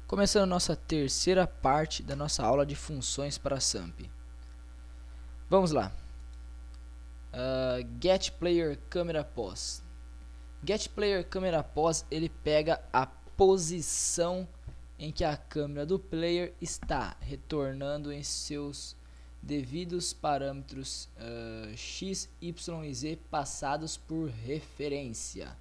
Começando nossa terceira parte da nossa aula de funções para SAMP. Vamos lá. Get Player Camera Pose. Get Player Camera Pose, ele pega a posição em que a câmera do player está, retornando em seus devidos parâmetros x, y e z passados por referência.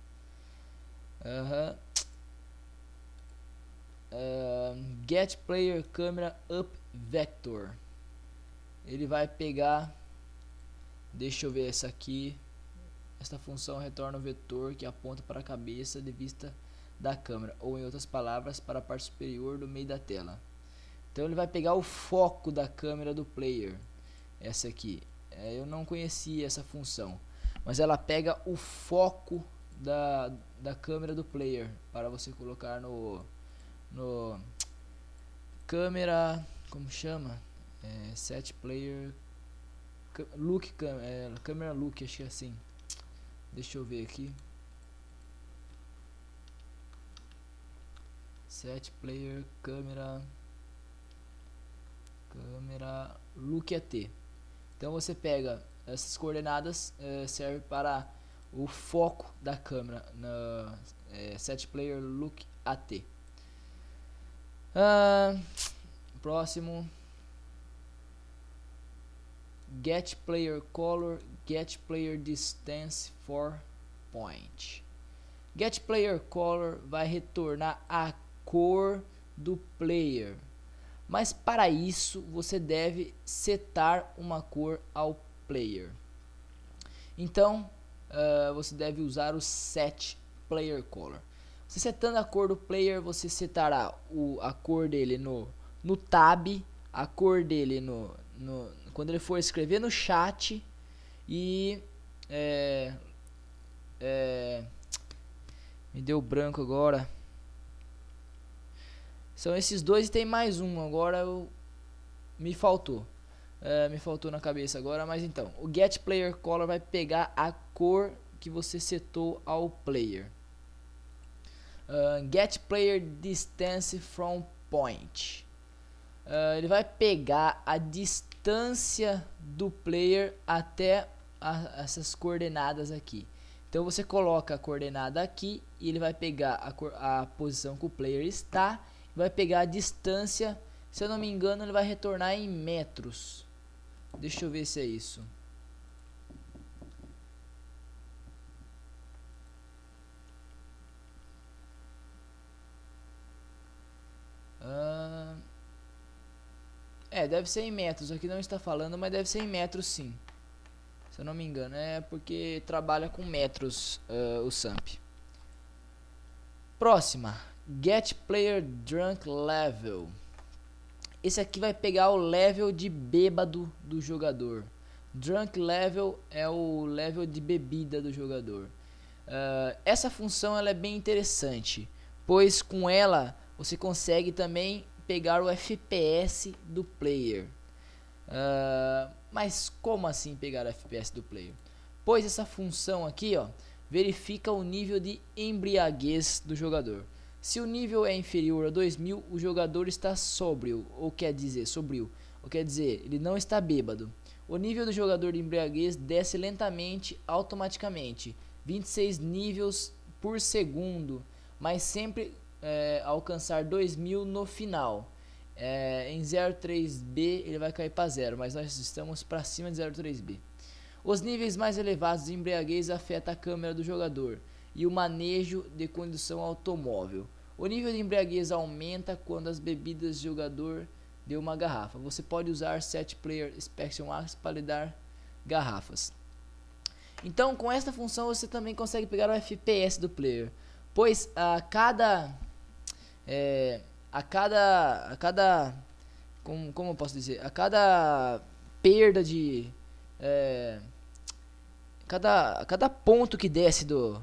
Get Player Camera Up Vector. Ele vai pegar, deixa eu ver essa aqui. Esta função retorna o vetor que aponta para a cabeça de vista da câmera, ou em outras palavras, para a parte superior do meio da tela. Então ele vai pegar o foco da câmera do player. Essa aqui, eu não conhecia essa função, mas ela pega o foco da câmera do player para você colocar no câmera, como chama? Set player look, câmera look, acho que é assim. Deixa eu ver aqui. Set player câmera look AT. Então você pega essas coordenadas, serve para o foco da câmera na set player look AT. Próximo. Get player color, get player distance for point. Get player color vai retornar a cor do player, mas para isso você deve setar uma cor ao player. Então você deve usar o set player color. Você setando a cor do player, você setará a cor dele no tab, a cor dele quando ele for escrever no chat e me deu branco agora. São esses dois e tem mais um agora, me faltou. Me faltou na cabeça agora, mas então, o get player color vai pegar a cor que você setou ao player. Get player distance from point. Ele vai pegar a distância do player até essas coordenadas aqui. Então você coloca a coordenada aqui e ele vai pegar a posição que o player está, vai pegar a distância. Se eu não me engano, ele vai retornar em metros. Deixa eu ver se é isso. Deve ser em metros. Aqui não está falando, mas deve ser em metros sim. Se eu não me engano, é porque trabalha com metros o SAMP. Próxima. Get Player Drunk Level. Esse aqui vai pegar o level de bêbado do jogador. Drunk Level é o level de bebida do jogador. Essa função ela é bem interessante, pois com ela você consegue também pegar o FPS do player. Mas como assim pegar o FPS do player? Pois essa função aqui verifica o nível de embriaguez do jogador. Se o nível é inferior a 2000, o jogador está sóbrio, ou quer dizer, ele não está bêbado. O nível do jogador de embriaguez desce lentamente, automaticamente, 26 níveis por segundo, mas sempre alcançar 2000 no final. Em 03B ele vai cair para 0, mas nós estamos para cima de 03B. Os níveis mais elevados de embriaguez afetam a câmera do jogador e o manejo de condução automóvel. O nível de embriaguez aumenta quando as bebidas do jogador deu uma garrafa. Você pode usar Set Player Inspection Axis para lhe dar garrafas. Então, com esta função você também consegue pegar o FPS do player, pois a cada como eu posso dizer, a cada perda de cada ponto que desce do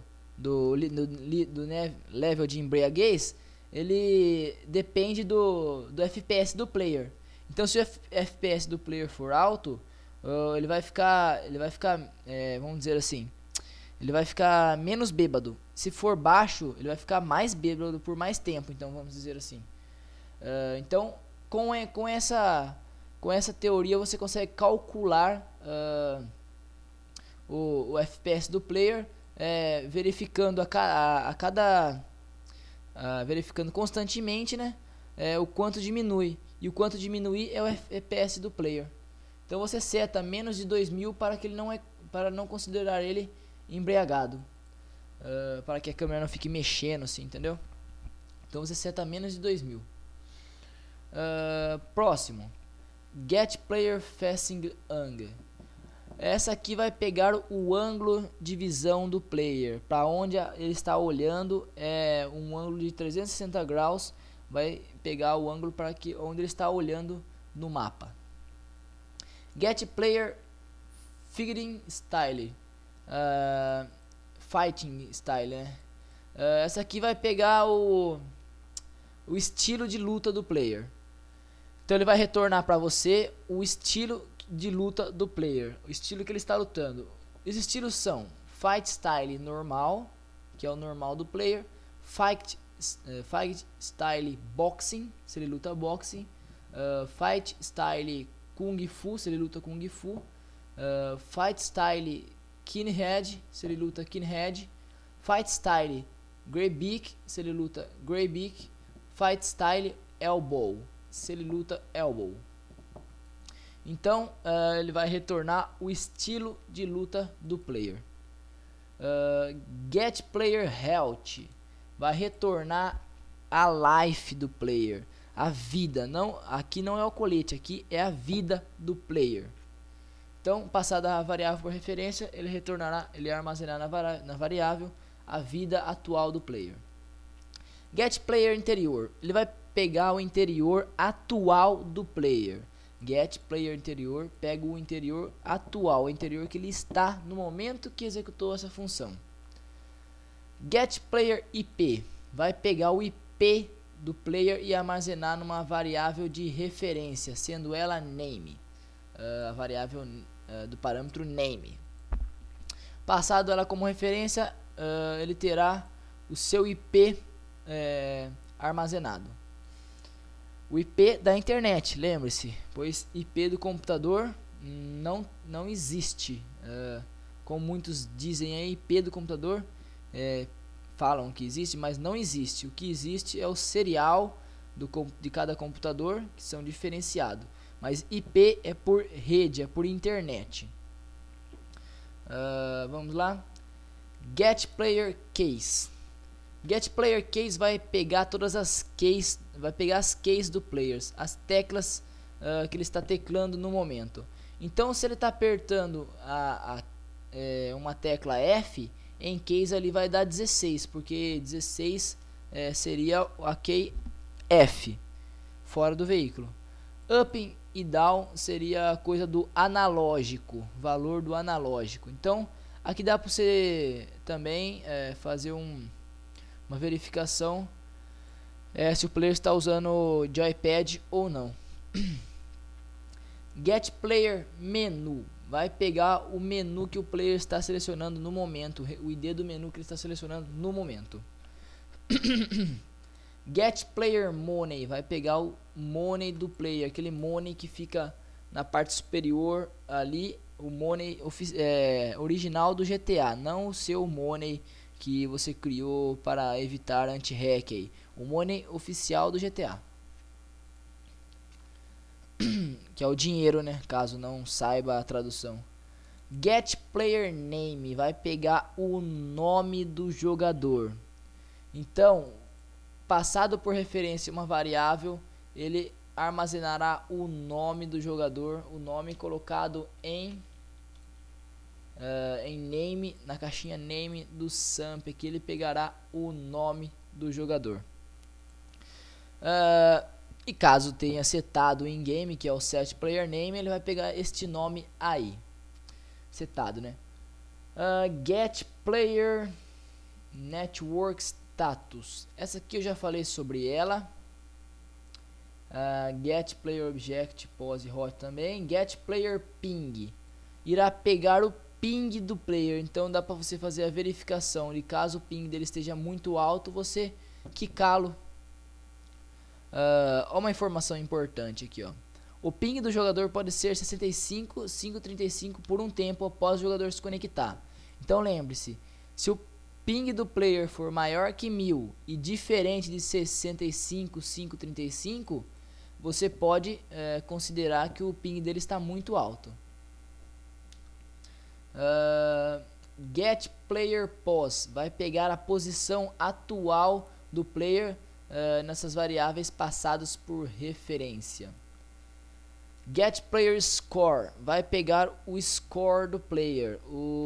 level de embriaguez, ele depende do FPS do player. Então se o FPS do player for alto, ele vai ficar vamos dizer assim, ele vai ficar menos bêbado. Se for baixo, ele vai ficar mais bêbado por mais tempo. Então vamos dizer assim, Então, com essa teoria você consegue calcular o FPS do player, verificando verificando constantemente, né, o quanto diminui, e o quanto diminui é o FPS do player. Então você seta menos de 2000 para não considerar ele embriagado, para que a câmera não fique mexendo assim, entendeu? Então você seta menos de 2000. Próximo, Get Player Facing Angle. Essa aqui vai pegar o ângulo de visão do player, para onde ele está olhando, é um ângulo de 360 graus, vai pegar o ângulo para onde ele está olhando no mapa. Get Player Fighting Style, Fighting Style, né? Essa aqui vai pegar o estilo de luta do player. Então ele vai retornar para você o estilo de luta do player, o estilo que ele está lutando. Os estilos são Fight Style normal, que é o normal do player, Fight Style Boxing, se ele luta boxing, Fight Style Kung Fu, se ele luta Kung Fu, Fight Style Kinhead, se ele luta Kinhead, Fight Style Greybeak, se ele luta Greybeak, Fight Style Elbow, se ele luta Elbow. Então ele vai retornar o estilo de luta do player. Get Player Health vai retornar a life do player, a vida. Não, aqui não é o colete, aqui é a vida do player. Então, passada a variável por referência, ele retornará, ele armazenar na variável a vida atual do player. Get Player Interior, ele vai pegar o interior atual do player. Get Player Interior pega o interior atual, o interior que ele está no momento que executou essa função. Get Player IP vai pegar o IP do player e armazenar numa variável de referência, sendo ela name, a variável do parâmetro name. Passado ela como referência, ele terá o seu IP armazenado. O IP da internet, lembre-se, pois IP do computador não existe. Como muitos dizem aí, IP do computador falam que existe, mas não existe. O que existe é o serial de cada computador, que são diferenciados. Mas IP é por rede, é por internet. Vamos lá. Get Player Case. Get Player Case vai pegar todas as keys, vai pegar as keys do player, as teclas que ele está teclando no momento. Então, se ele está apertando uma tecla F, em case ali vai dar 16, porque 16 seria a key F, fora do veículo. Up e down seria a coisa do analógico, valor do analógico. Então, aqui dá para você também fazer uma verificação se o player está usando joypad ou não. Get Player Menu vai pegar o menu que o player está selecionando no momento, o ID do menu que ele está selecionando no momento. Get Player Money vai pegar o money do player, aquele money que fica na parte superior ali, o money original do GTA, não o seu money que você criou para evitar anti-hack aí. O money oficial do GTA. Que é o dinheiro, né? Caso não saiba a tradução. Get Player Name vai pegar o nome do jogador. Então, passado por referência uma variável, ele armazenará o nome do jogador, o nome colocado em name, na caixinha name do SAMP, que ele pegará o nome do jogador. E caso tenha setado em game, que é o set player name, ele vai pegar este nome aí, setado, né? Get player network status, essa aqui eu já falei sobre ela. Get player object pose hot também. Get player ping irá pegar o ping do player, então dá para você fazer a verificação, e caso o ping dele esteja muito alto, você quicá-lo. Ó, uma informação importante aqui, ó. O ping do jogador pode ser 65,535 por um tempo após o jogador se conectar. Então lembre-se, se o ping do player for maior que 1000 e diferente de 65,535, você pode considerar que o ping dele está muito alto. Get player pos vai pegar a posição atual do player nessas variáveis passadas por referência. Get player score vai pegar o score do player,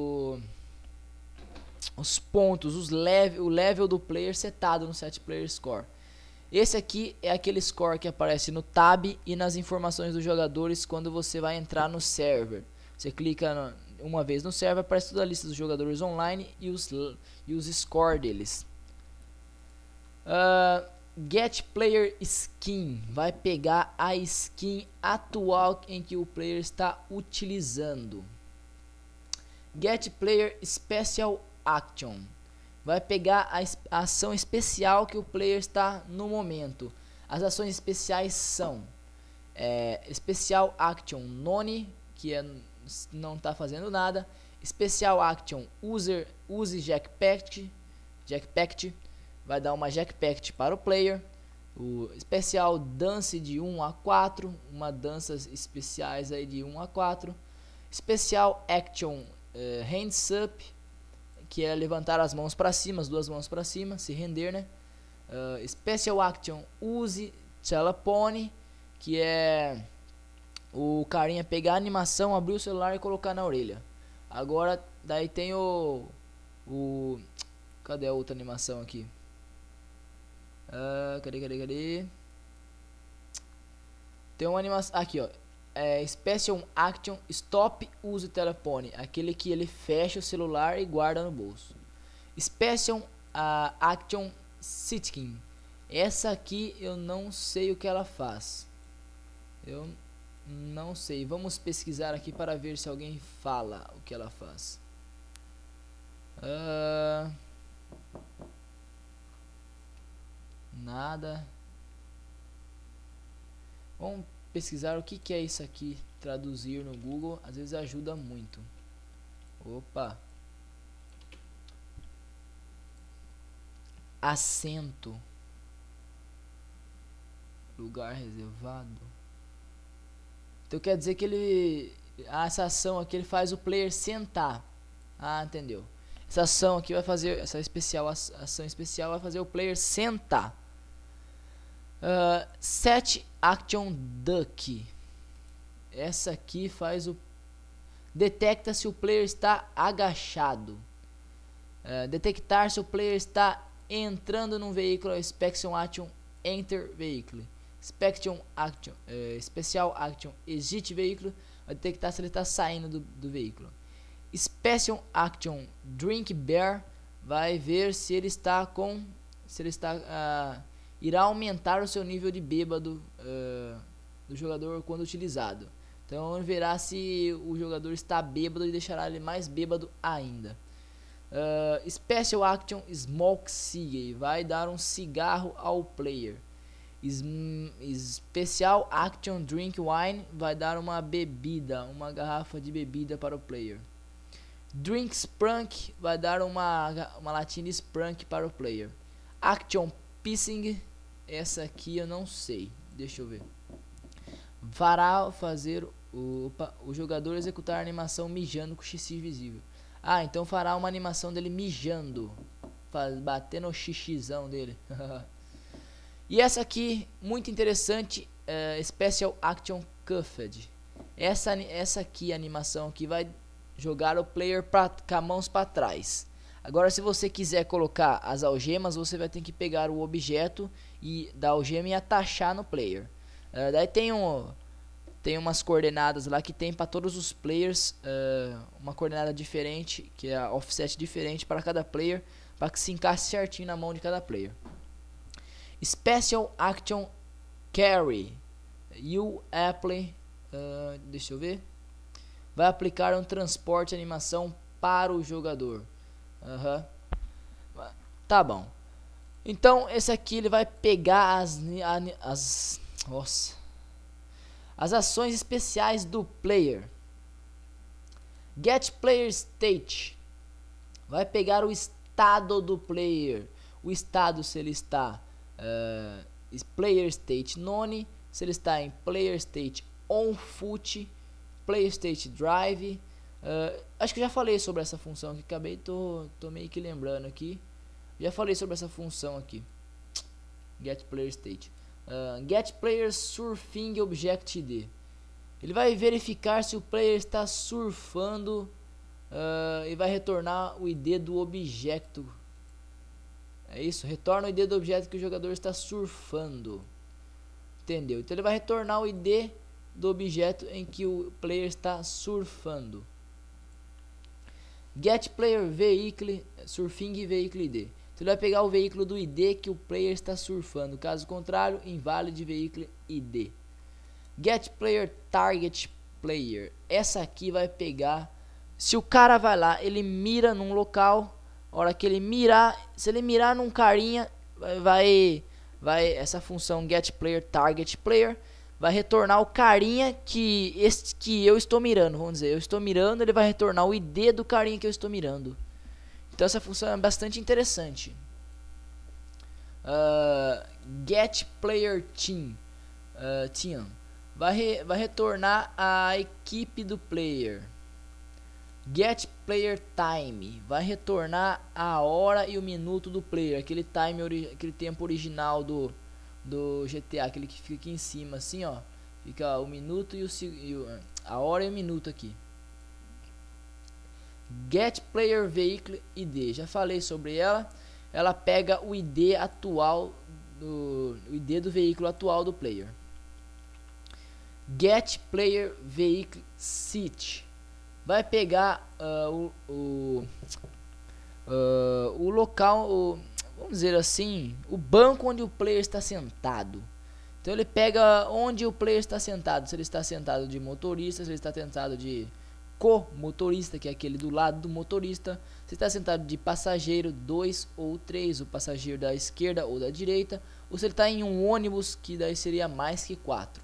os pontos, o level do player setado no set player score. Esse aqui é aquele score que aparece no tab e nas informações dos jogadores quando você vai entrar no server. Você clica uma vez no server, aparece toda a lista dos jogadores online e os score deles. Get player skin vai pegar a skin atual em que o player está utilizando. Get player special action vai pegar a ação especial que o player está no momento. As ações especiais são Special Action None, que não está fazendo nada. Special Action Use Jackpack vai dar uma Jackpack para o player. O especial Dance de 1 a 4, uma danças especiais aí de 1 a 4. Special Action Hands Up, que é levantar as mãos para cima, as duas mãos para cima, se render, né? Special Action Use Telepone, que é o carinha pegar a animação, abrir o celular e colocar na orelha. Agora, daí tem cadê a outra animação aqui? Cadê? Tem uma animação aqui, ó. Special Action Stop Use Telefone, aquele que ele fecha o celular e guarda no bolso. Special Action Sitting, essa aqui eu não sei o que ela faz. Eu não sei. Vamos pesquisar aqui para ver se alguém fala o que ela faz. Nada. Vamos pesquisar o que é isso aqui. Traduzir no Google às vezes ajuda muito. Opa. Assento. Lugar reservado. Então quer dizer que essa ação aqui ele faz o player sentar. Ah, entendeu? Essa ação aqui vai fazer, essa ação especial vai fazer o player sentar. Set Action Duck. Essa aqui faz detecta se o player está agachado. Detectar se o player está entrando num veículo. Inspection Action Enter Vehicle. Inspection Action Special Action Exit Vehicle vai detectar se ele está saindo do veículo. Special Action Drink Beer vai ver se ele está irá aumentar o seu nível de bêbado do jogador quando utilizado. Então ele verá se o jogador está bêbado e deixará ele mais bêbado ainda. Special Action Smoke Cig vai dar um cigarro ao player. Special Action Drink Wine vai dar uma garrafa de bebida para o player. Drink Sprunk vai dar uma latinha de Sprunk para o player. Action Pissing, essa aqui eu não sei, deixa eu ver. Fará fazer o jogador executar a animação mijando com o xixi visível. Ah, então fará uma animação dele mijando, batendo o xixizão dele. E essa aqui, muito interessante, Special Action Cuffed. Essa aqui, a animação aqui, vai jogar o player com as mãos para trás. Agora, se você quiser colocar as algemas, você vai ter que pegar o objeto da algema e atachar no player. Daí tem umas coordenadas lá que tem para todos os players, uma coordenada diferente, que é a offset diferente para cada player, para que se encaixe certinho na mão de cada player. Special Action Carry. You apply, deixa eu ver. Vai aplicar um transporte animação para o jogador. Tá bom. Então esse aqui ele vai pegar as ações especiais do player. Get player state vai pegar o estado do player. O estado, se ele está player state none, se ele está em player state on foot, player state drive. Acho que eu já falei sobre essa função aqui, tô meio que lembrando aqui. Já falei sobre essa função aqui. Get player state. Get player surfing object id. Ele vai verificar se o player está surfando e vai retornar o ID do objeto. É isso, retorna o ID do objeto que o jogador está surfando. Entendeu? Então ele vai retornar o ID do objeto em que o player está surfando. Get player vehicle surfing vehicle ID. Então ele vai pegar o veículo do ID que o player está surfando. Caso contrário, invalid vehicle ID. Get player target player. Essa aqui vai pegar. Se o cara vai lá, ele mira num local. A hora que ele mirar, se ele mirar num carinha, vai essa função get player target player vai retornar o carinha que eu estou mirando. Vamos dizer, eu estou mirando, ele vai retornar o ID do carinha que eu estou mirando. Então essa função é bastante interessante. Get player team vai retornar a equipe do player. Get player time vai retornar a hora e o minuto do player, aquele tempo original do GTA, aquele que fica aqui em cima assim, ó, fica o minuto a hora e o minuto aqui. Get player vehicle ID, já falei sobre ela. Ela pega o ID atual o ID do veículo atual do player. Get player vehicle seat vai pegar o local, vamos dizer assim, o banco onde o player está sentado. Então ele pega onde o player está sentado, se ele está sentado de motorista, se ele está sentado de co-motorista, que é aquele do lado do motorista, se está sentado de passageiro 2 ou 3, o passageiro da esquerda ou da direita, ou se ele está em um ônibus, que daí seria mais que 4.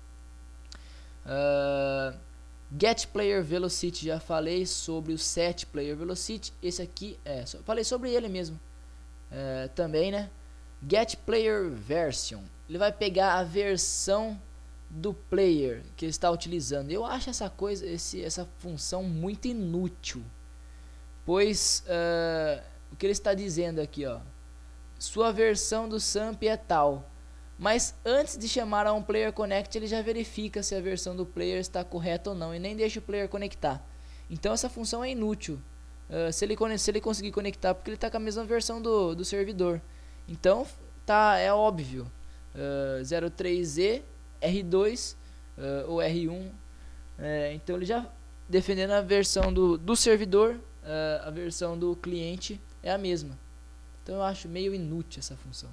Get player velocity, já falei sobre o set player velocity. Esse aqui falei sobre ele mesmo também, né? Get player version, ele vai pegar a versão do player que ele está utilizando. Eu acho essa função muito inútil, pois o que ele está dizendo aqui, ó, sua versão do SAMP é tal. Mas antes de chamar a um player connect, ele já verifica se a versão do player está correta ou não e nem deixa o player conectar. Então essa função é inútil se ele conseguir conectar, porque ele está com a mesma versão do servidor. Então é óbvio, 03E R2 ou R1. Então ele já defendendo a versão do servidor, a versão do cliente é a mesma. Então eu acho meio inútil essa função.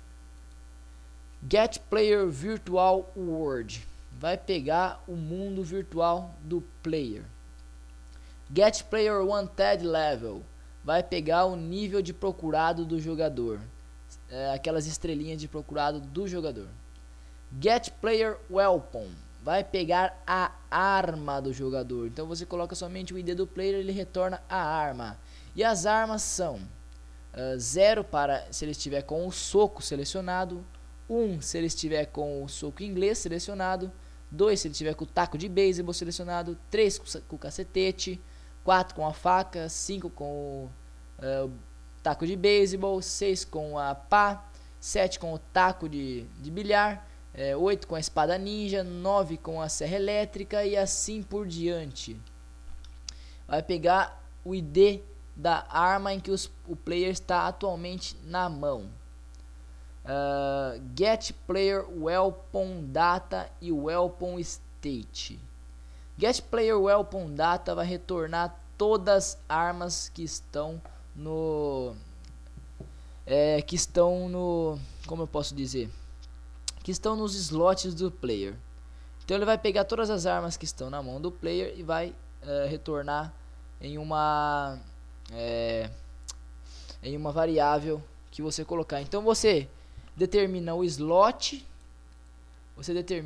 Get player virtual world vai pegar o mundo virtual do player. Get player wanted level vai pegar o nível de procurado do jogador, aquelas estrelinhas de procurado do jogador. Get player weapon vai pegar a arma do jogador. Então você coloca somente o ID do player, ele retorna a arma. E as armas são 0 para se ele estiver com o soco selecionado, 1 se ele estiver com o soco inglês selecionado, 2 se ele estiver com o taco de beisebol selecionado, 3 com o cacetete, 4 com a faca, 5 com o taco de beisebol, 6 com a pá, 7 com o taco de bilhar, 8 com a espada ninja, 9 com a serra elétrica e assim por diante. Vai pegar o ID da arma em que o player está atualmente na mão. Get player weapon data e weapon state. Get player weapon data vai retornar todas as armas que estão no como eu posso dizer, que estão nos slots do player. Então ele vai pegar todas as armas que estão na mão do player e vai retornar em uma variável que você colocar. Então você determina o slot, o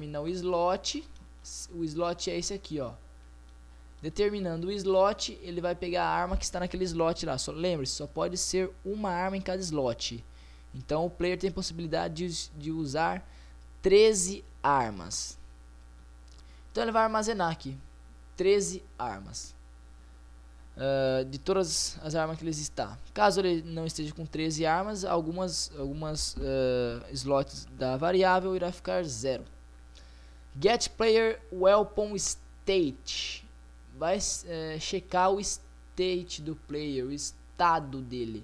slot é esse aqui, ó. Determinando o slot, ele vai pegar a arma que está naquele slot lá. Lembre-se, só pode ser uma arma em cada slot. Então o player tem possibilidade de usar 13 armas. Então ele vai armazenar aqui 13 armas. De todas as armas que ele está. Caso ele não esteja com 13 armas, algumas slots da variável irá ficar 0. Get player weapon state. Vai checar o state do player, o estado dele.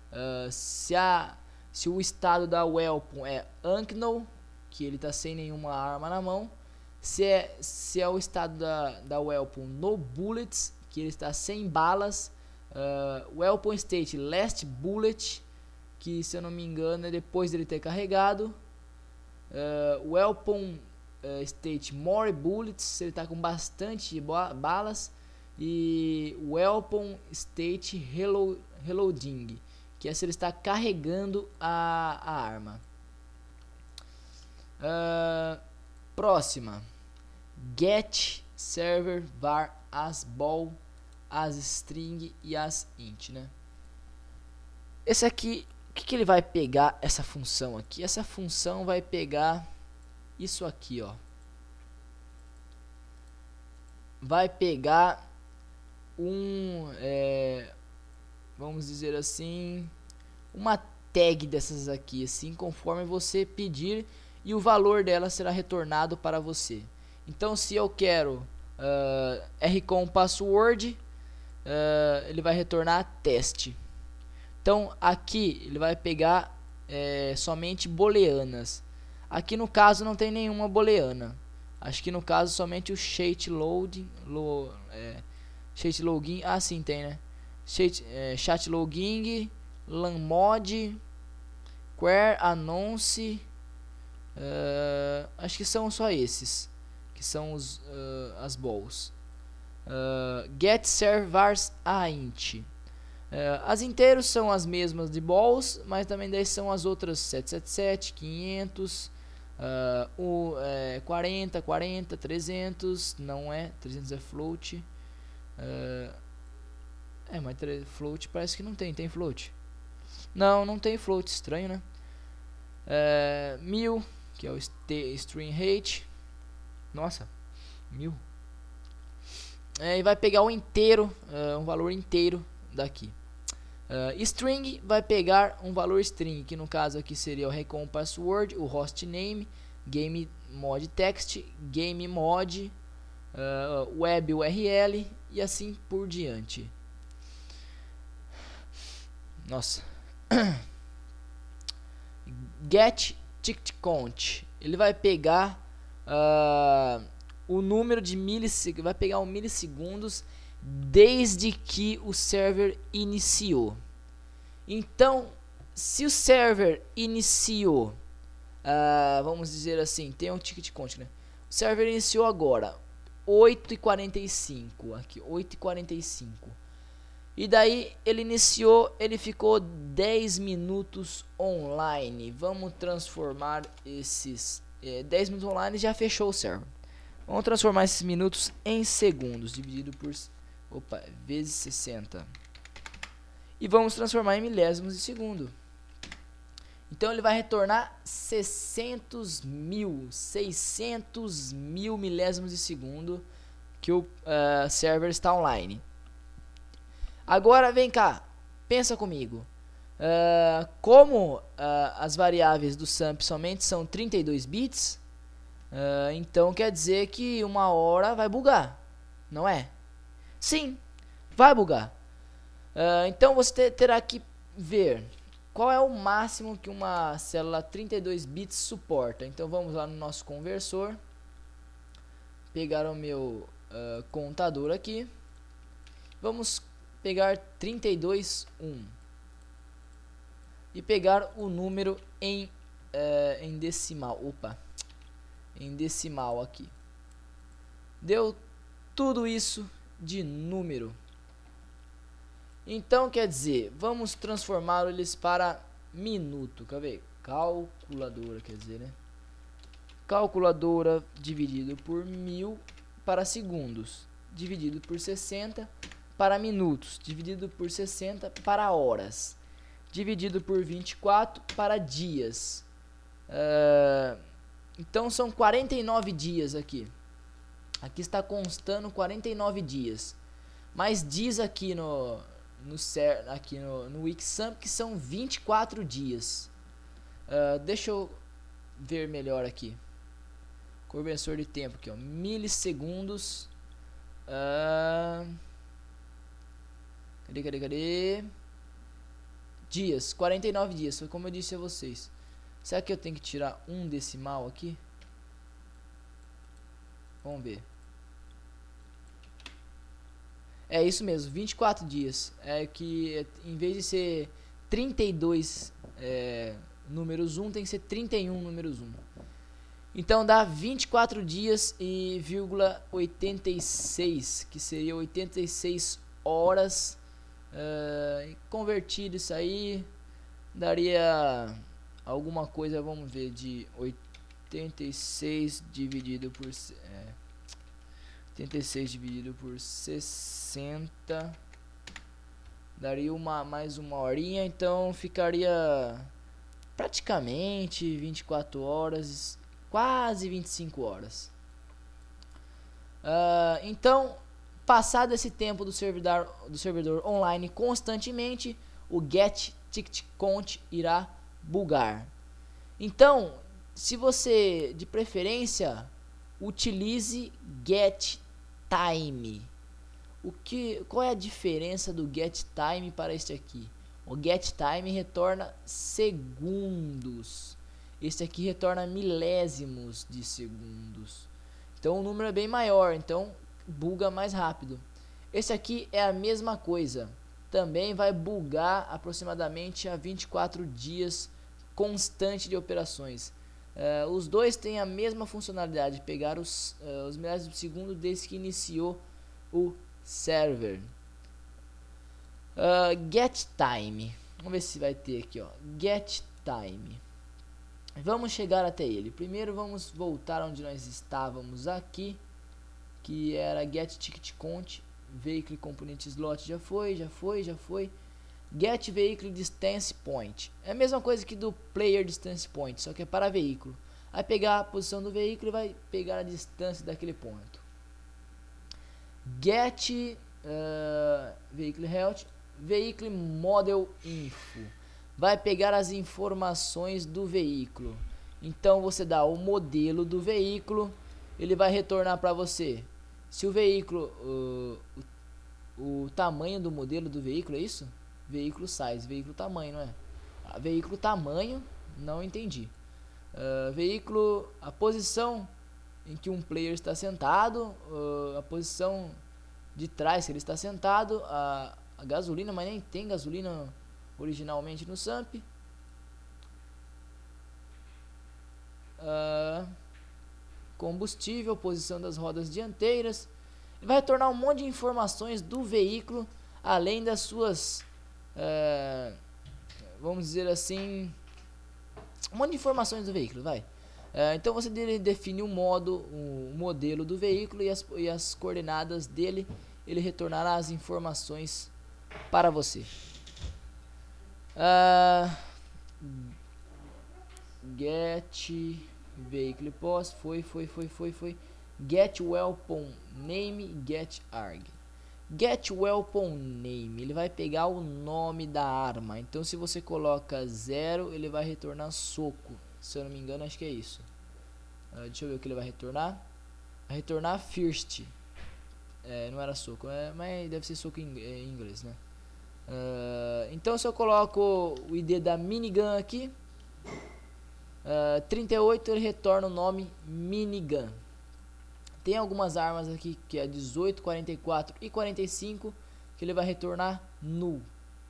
Se o estado da weapon é unknown, que ele está sem nenhuma arma na mão. Se é o estado da weapon no bullets, que ele está sem balas. Weapon state last bullet, que se eu não me engano é depois dele ter carregado. Weapon state more bullets, se ele está com bastante balas. E weapon state reloading, que é se ele está carregando a arma. Próxima. Get server var as ball, as string e as int, né? Esse aqui, o que ele vai pegar essa função aqui? Essa função vai pegar isso aqui, ó. Vai pegar vamos dizer assim, uma tag dessas aqui, assim, conforme você pedir, e o valor dela será retornado para você. Então, se eu quero rcom password, ele vai retornar teste. Então, aqui ele vai pegar somente booleanas. Aqui no caso não tem nenhuma booleana. Acho que no caso somente o chat login. Sim, tem, né? Chat login, lanmod, query announce. Acho que são só esses que são as balls. Get servers int. As inteiros são as mesmas de balls, mas também daí são as outras 777, 500, 40, 40, 300, não é, 300 é float. Mas float parece que não tem float. Não tem float, estranho, né? 1000, que é o string rate. Nossa, 1000. E vai pegar o inteiro, um valor inteiro daqui. String vai pegar um valor string, que no caso aqui seria o rcom password, o hostname, game mod text, game mod, web URL e assim por diante. Nossa. Get ticket count, ele vai pegar o número de milissegundos, vai pegar milissegundos desde que o server iniciou. Então, se o server iniciou, vamos dizer assim, tem um ticket count, né? O server iniciou agora 8h45 aqui, 8h45. E daí ele iniciou, ele ficou 10 minutos online. Vamos transformar esses 10 minutos online, já fechou o server. Vamos transformar esses minutos em segundos, dividido por vezes 60. E vamos transformar em milésimos de segundo. Então ele vai retornar 600 mil milésimos de segundo que o server está online. Agora vem cá, pensa comigo. Como as variáveis do SAMP somente são 32 bits, então quer dizer que uma hora vai bugar, não é? Sim, vai bugar. Então você terá que ver qual é o máximo que uma célula 32 bits suporta. Então vamos lá no nosso conversor, pegar o meu contador aqui, vamos pegar 32.1 e pegar o número em decimal. Em decimal aqui. Deu tudo isso de número. Então quer dizer, vamos transformar eles para minuto. Quer ver? Calculadora, quer dizer, né? Calculadora dividido por 1000 para segundos, dividido por 60 para minutos, dividido por 60 para horas, dividido por 24 para dias. Então são 49 dias aqui. Aqui está constando 49 dias. Mas diz aqui no Wikisam que são 24 dias. Deixa eu ver melhor aqui. Conversor de tempo aqui, ó, milissegundos. Cadê? Dias, 49 dias, foi como eu disse a vocês. Será que eu tenho que tirar um decimal aqui? Vamos ver. É isso mesmo, 24 dias. É que em vez de ser 32 números 1, tem que ser 31 números 1. Então dá 24 dias e vírgula 86, que seria 86 horas. Convertido isso aí, daria alguma coisa, vamos ver, de 86 dividido por 86 dividido por 60, daria mais uma horinha, então ficaria praticamente 24 horas, quase 25 horas. Então, passado esse tempo do servidor online constantemente, o getTicketCount irá bugar. Então, se você, de preferência, utilize getTime. Qual é a diferença do getTime para este aqui? O getTime retorna segundos. Este aqui retorna milésimos de segundos. Então o número é bem maior, então buga mais rápido. Esse aqui é a mesma coisa. Também vai bugar aproximadamente a 24 dias constante de operações. Os dois têm a mesma funcionalidade, pegar os milésimos de segundo desde que iniciou o server. getTime. Vamos ver se vai ter aqui, ó. getTime. Vamos chegar até ele. Primeiro vamos voltar onde nós estávamos aqui, que era getTicketCount. Vehicle Component Slot já foi. Get Vehicle Distance Point. É a mesma coisa que do Player Distance Point, só que é para veículo. Vai pegar a posição do veículo e vai pegar a distância daquele ponto. Get Vehicle Health, Vehicle Model Info. Vai pegar as informações do veículo. Então você dá o modelo do veículo, ele vai retornar para você. Se o veículo, o tamanho do modelo do veículo, é isso? Veículo size, veículo tamanho, não é? Veículo tamanho, não entendi. Veículo, a posição em que um player está sentado, a posição de trás que ele está sentado, a gasolina, mas nem tem gasolina originalmente no SAMP. Combustível, posição das rodas dianteiras. Ele vai retornar um monte de informações do veículo, além das suas, vamos dizer assim, um monte de informações do veículo, vai. Então você define o modelo do veículo e as coordenadas dele, ele retornará as informações para você. Get Vehicle Post foi. Get Weapon Name e Get Arg. Get Weapon Name, ele vai pegar o nome da arma. Então se você coloca 0, ele vai retornar soco. Se eu não me engano, acho que é isso. Deixa eu ver o que ele vai retornar. Vai retornar First. Não era soco, mas deve ser soco em inglês, né? Então se eu coloco o ID da minigun aqui, 38, ele retorna o nome minigun. Tem algumas armas aqui que é 18, 44 e 45 que ele vai retornar null.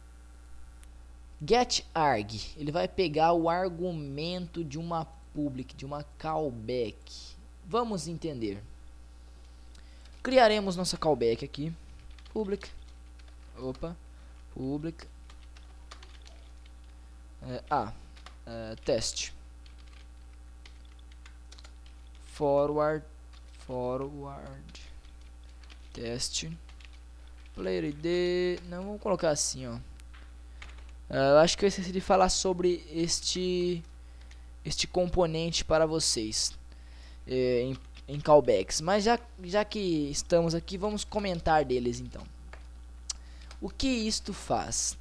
Get arg, ele vai pegar o argumento de uma public, de uma callback. Vamos entender. Criaremos nossa callback aqui. Public. Teste forward teste player ID, não, vamos colocar assim, ó. Eu acho que eu esqueci de falar sobre este componente para vocês em callbacks, mas já que estamos aqui, vamos comentar deles então. O que isto faz?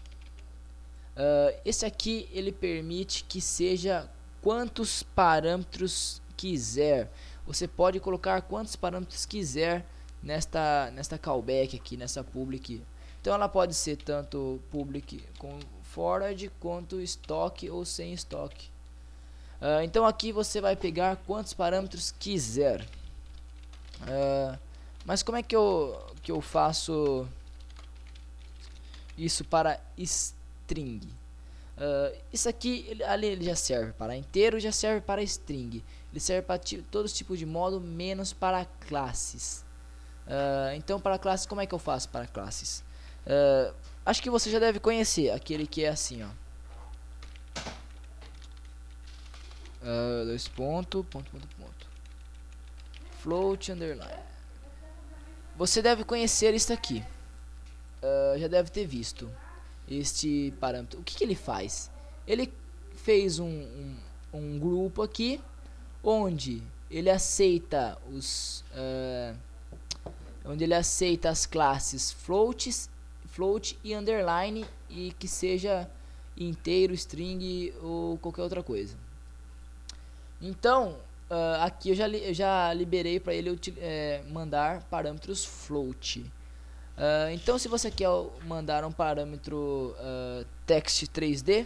Esse aqui ele permite que seja quantos parâmetros quiser. Você pode colocar quantos parâmetros quiser nesta callback aqui, nessa public. Então ela pode ser tanto public com forward quanto estoque ou sem estoque. Então aqui você vai pegar quantos parâmetros quiser. Mas como é que eu faço isso para string? Isso aqui ele já serve para inteiro, já serve para string. Ele serve para todos os tipos de modo, menos para classes. Então para classes, como é que eu faço para classes? Acho que você já deve conhecer aquele que é assim, ó. Dois ponto, float underline. Você deve conhecer isso aqui. Já deve ter visto este parâmetro. O que ele faz? Ele fez um grupo aqui onde ele aceita as classes float e underline, e que seja inteiro, string ou qualquer outra coisa. Então aqui eu já liberei para ele mandar parâmetros float. Então se você quer mandar um parâmetro text 3D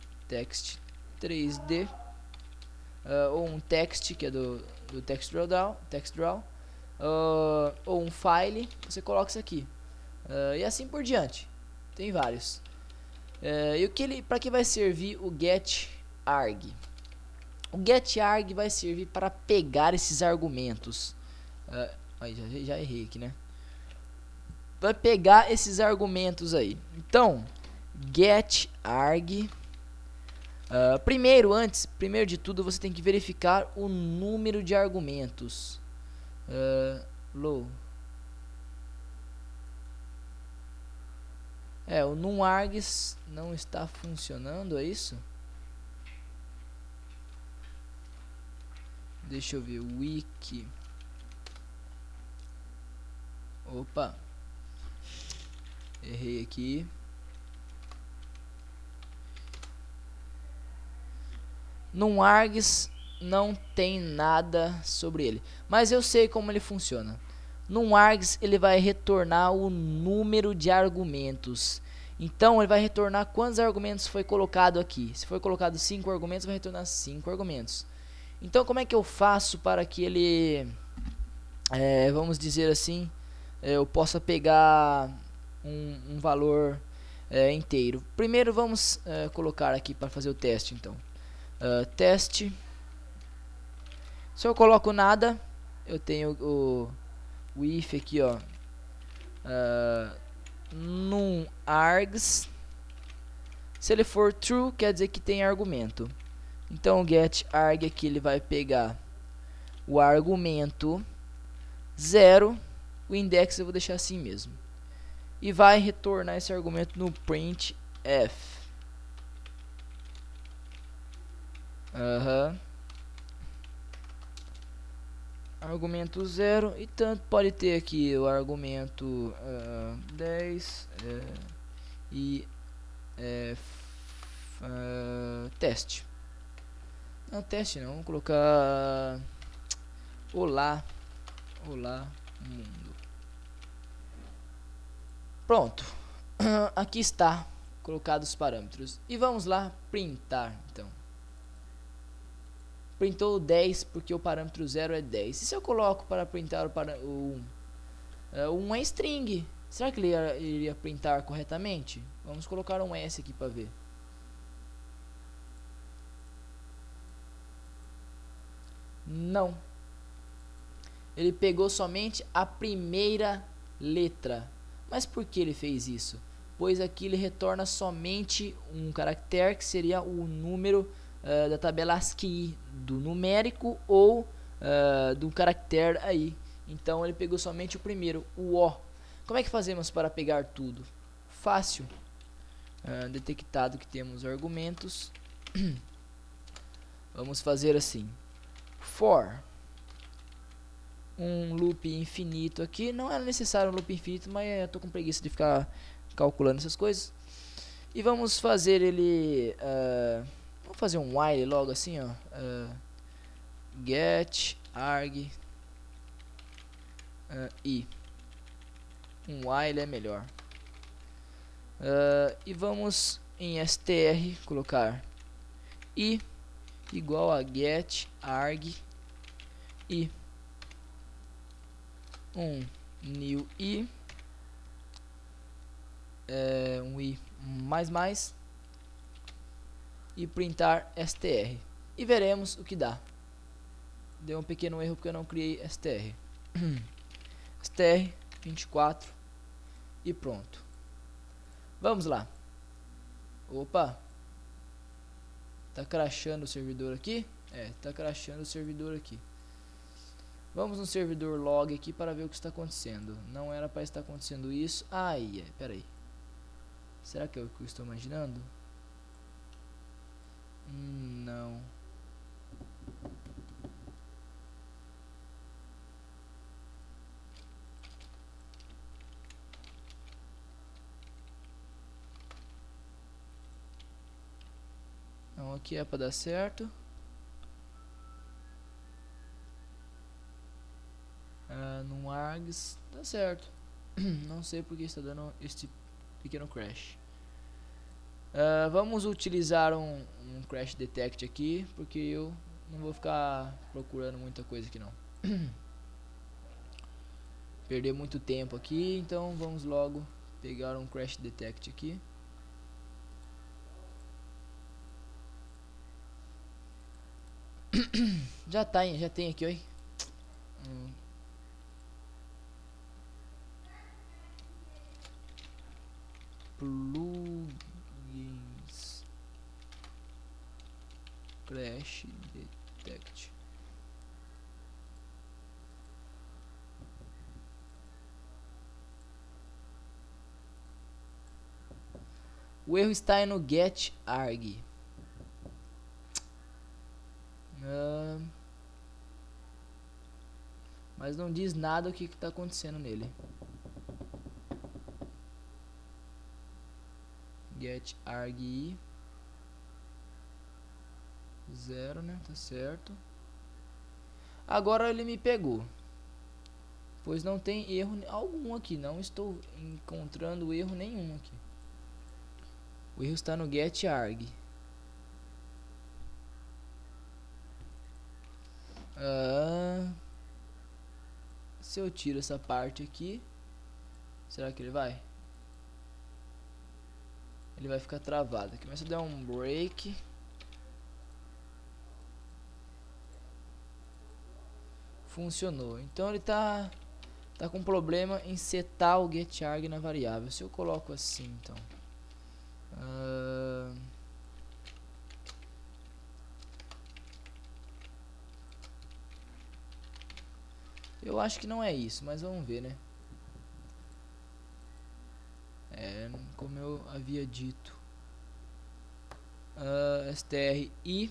ou um text, que é do text draw, ou um file, você coloca isso aqui, e assim por diante. Tem vários. E para que vai servir o getArg? O getArg vai servir para pegar esses argumentos. Já errei aqui, né? Vai pegar esses argumentos aí. Então, getArg. Primeiro de tudo, você tem que verificar o número de argumentos. Low. O numArgs não está funcionando, é isso? Deixa eu ver, wiki. Opa. Errei aqui. numArgs não tem nada sobre ele, mas eu sei como ele funciona. numArgs ele vai retornar o número de argumentos. Então ele vai retornar quantos argumentos foi colocado aqui. Se foi colocado 5 argumentos, vai retornar 5 argumentos. Então como é que eu faço para que ele, vamos dizer assim, eu possa pegar um valor inteiro? Primeiro vamos colocar aqui para fazer o teste. Então teste. Se eu coloco nada, eu tenho o if aqui, ó, numArgs. Se ele for true, quer dizer que tem argumento. Então o getArg aqui ele vai pegar o argumento 0, o index eu vou deixar assim mesmo, e vai retornar esse argumento no printf. Argumento 0, e tanto pode ter aqui o argumento 10 e teste. Não, teste não, vamos colocar olá mundo. Pronto. Aqui está colocados os parâmetros. E vamos lá printar, então. Printou 10 porque o parâmetro 0 é 10. E se eu coloco para printar o 1 é string, será que ele iria printar corretamente? Vamos colocar um S aqui para ver. Não. Ele pegou somente a primeira letra. Mas por que ele fez isso? pois aqui ele retorna somente um caractere que seria o número da tabela ASCII do numérico ou do caractere aí. Então ele pegou somente o primeiro, o O. Como é que fazemos para pegar tudo? Fácil. Detectado que temos argumentos, vamos fazer assim: for um loop infinito aqui. Não é necessário um loop infinito, mas eu tô com preguiça de ficar calculando essas coisas. E vamos fazer ele vamos fazer um while logo assim, ó. Get arg i. Um while é melhor. E vamos em str colocar i igual a get arg i, um new i, um i mais e printar str e veremos o que dá. Deu um pequeno erro porque eu não criei str. str 24 e pronto. Vamos lá. Opa, tá crashando o servidor aqui? Tá crashando o servidor aqui. Vamos no servidor log aqui para ver o que está acontecendo. Não era para estar acontecendo isso. Pera aí. Será que é o que eu estou imaginando? Não. Então aqui é para dar certo. No args dá certo. Não sei porque está dando este pequeno crash. Vamos utilizar um crash detect aqui, porque eu não vou ficar procurando muita coisa aqui não. Perder muito tempo aqui, então vamos logo pegar um crash detect aqui. Já tem aqui, oi. Plugins crash detect. O erro está no get arg. Mas não diz nada o que está acontecendo nele. Get arg i 0, né? Tá certo. Agora ele me pegou, pois não tem erro algum aqui. Não estou encontrando erro nenhum aqui. O erro está no get arg. Se eu tiro essa parte aqui, será que ele vai? Ele vai ficar travado aqui. Mas se eu der um break, funcionou. Então ele tá com problema em setar o getArg na variável. Se eu coloco assim, então, eu acho que não é isso, mas vamos ver, né? Como eu havia dito, str i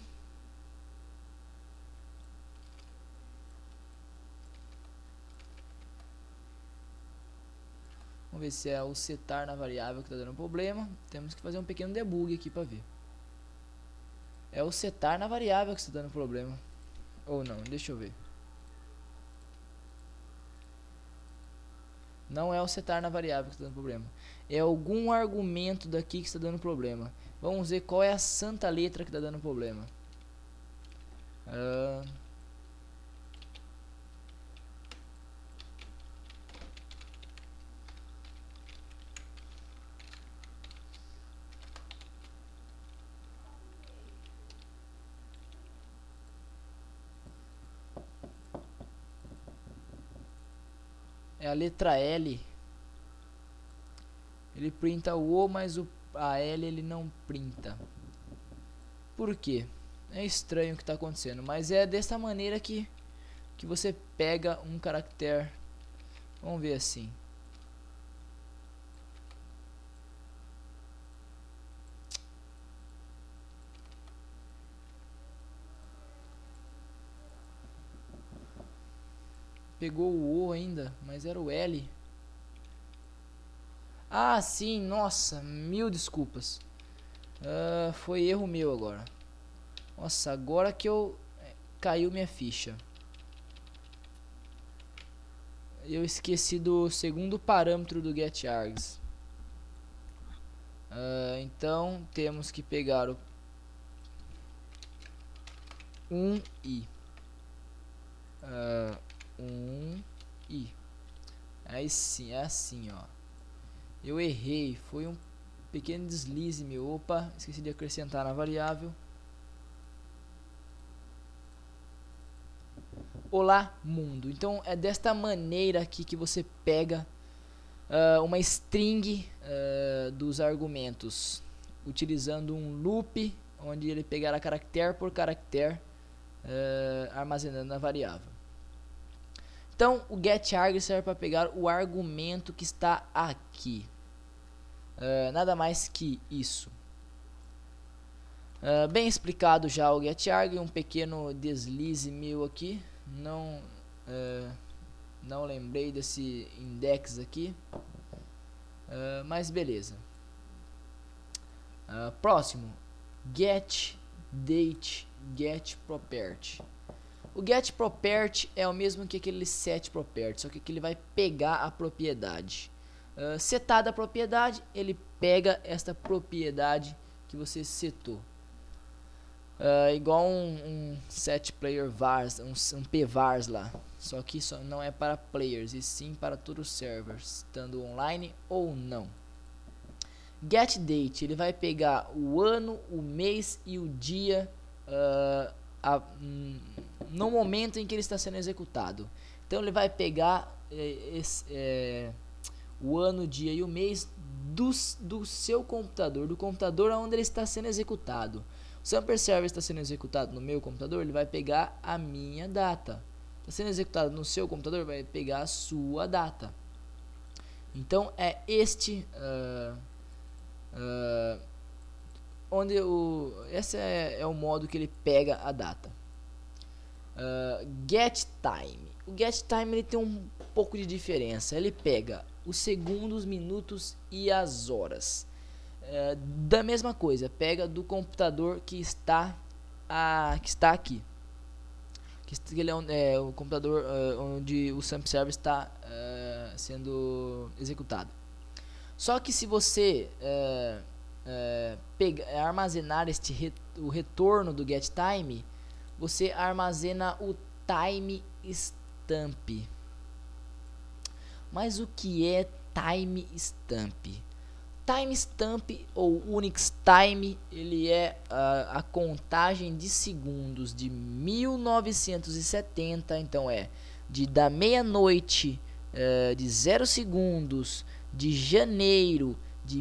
vamos ver se é o setar na variável que está dando problema. Temos que fazer um pequeno debug aqui para ver. É o setar na variável que está dando problema. Ou não, deixa eu ver. Não é o setar na variável que está dando problema. É algum argumento daqui que está dando problema. Vamos ver qual é a santa letra que está dando problema. É a letra L. Ele printa o O, mas a L ele não printa. Por quê? É estranho o que está acontecendo, mas é dessa maneira que você pega um caractere. Vamos ver assim. Pegou o O ainda, mas era o L. Ah, sim, nossa, mil desculpas. Foi erro meu agora. Nossa, agora que caiu minha ficha. Eu esqueci do segundo parâmetro do getArgs. Então temos que pegar o 1i. 1i. Aí sim, é assim, ó. Eu errei, foi um pequeno deslize meu. Opa, esqueci de acrescentar na variável. Olá, mundo. Então é desta maneira aqui que você pega uma string dos argumentos, utilizando um loop, onde ele pegará caractere por caractere, armazenando na variável. Então o getArgs serve para pegar o argumento que está aqui. Nada mais que isso. Bem explicado já o getArgs, um pequeno deslize meu aqui. Não lembrei desse index aqui, mas beleza. Próximo, getDate, getProperty. O getProperty é o mesmo que aquele setProperty, só que aqui ele vai pegar a propriedade. Setada a propriedade, ele pega esta propriedade que você setou. Igual um setPlayer vars, um pvars lá. Só que isso não é para players, e sim para todos os servers, estando online ou não. GetDate, ele vai pegar o ano, o mês e o dia no momento em que ele está sendo executado. Então ele vai pegar o ano, o dia e o mês do seu computador, do computador onde ele está sendo executado. O Samper Server está sendo executado no meu computador, ele vai pegar a minha data. Está sendo executado no seu computador, vai pegar a sua data. Então é este esse é o modo que ele pega a data. GetTime. O GetTime ele tem um pouco de diferença. Ele pega os segundos, minutos e as horas. Da mesma coisa, pega do computador que está aqui. Que ele é o computador onde o Samper Server está sendo executado. Só que se você armazenar o retorno do getTime, você armazena o timestamp. Mas o que é timestamp? Timestamp ou Unix Time, ele é a contagem de segundos de 1970, então da meia-noite de 0 segundos de janeiro de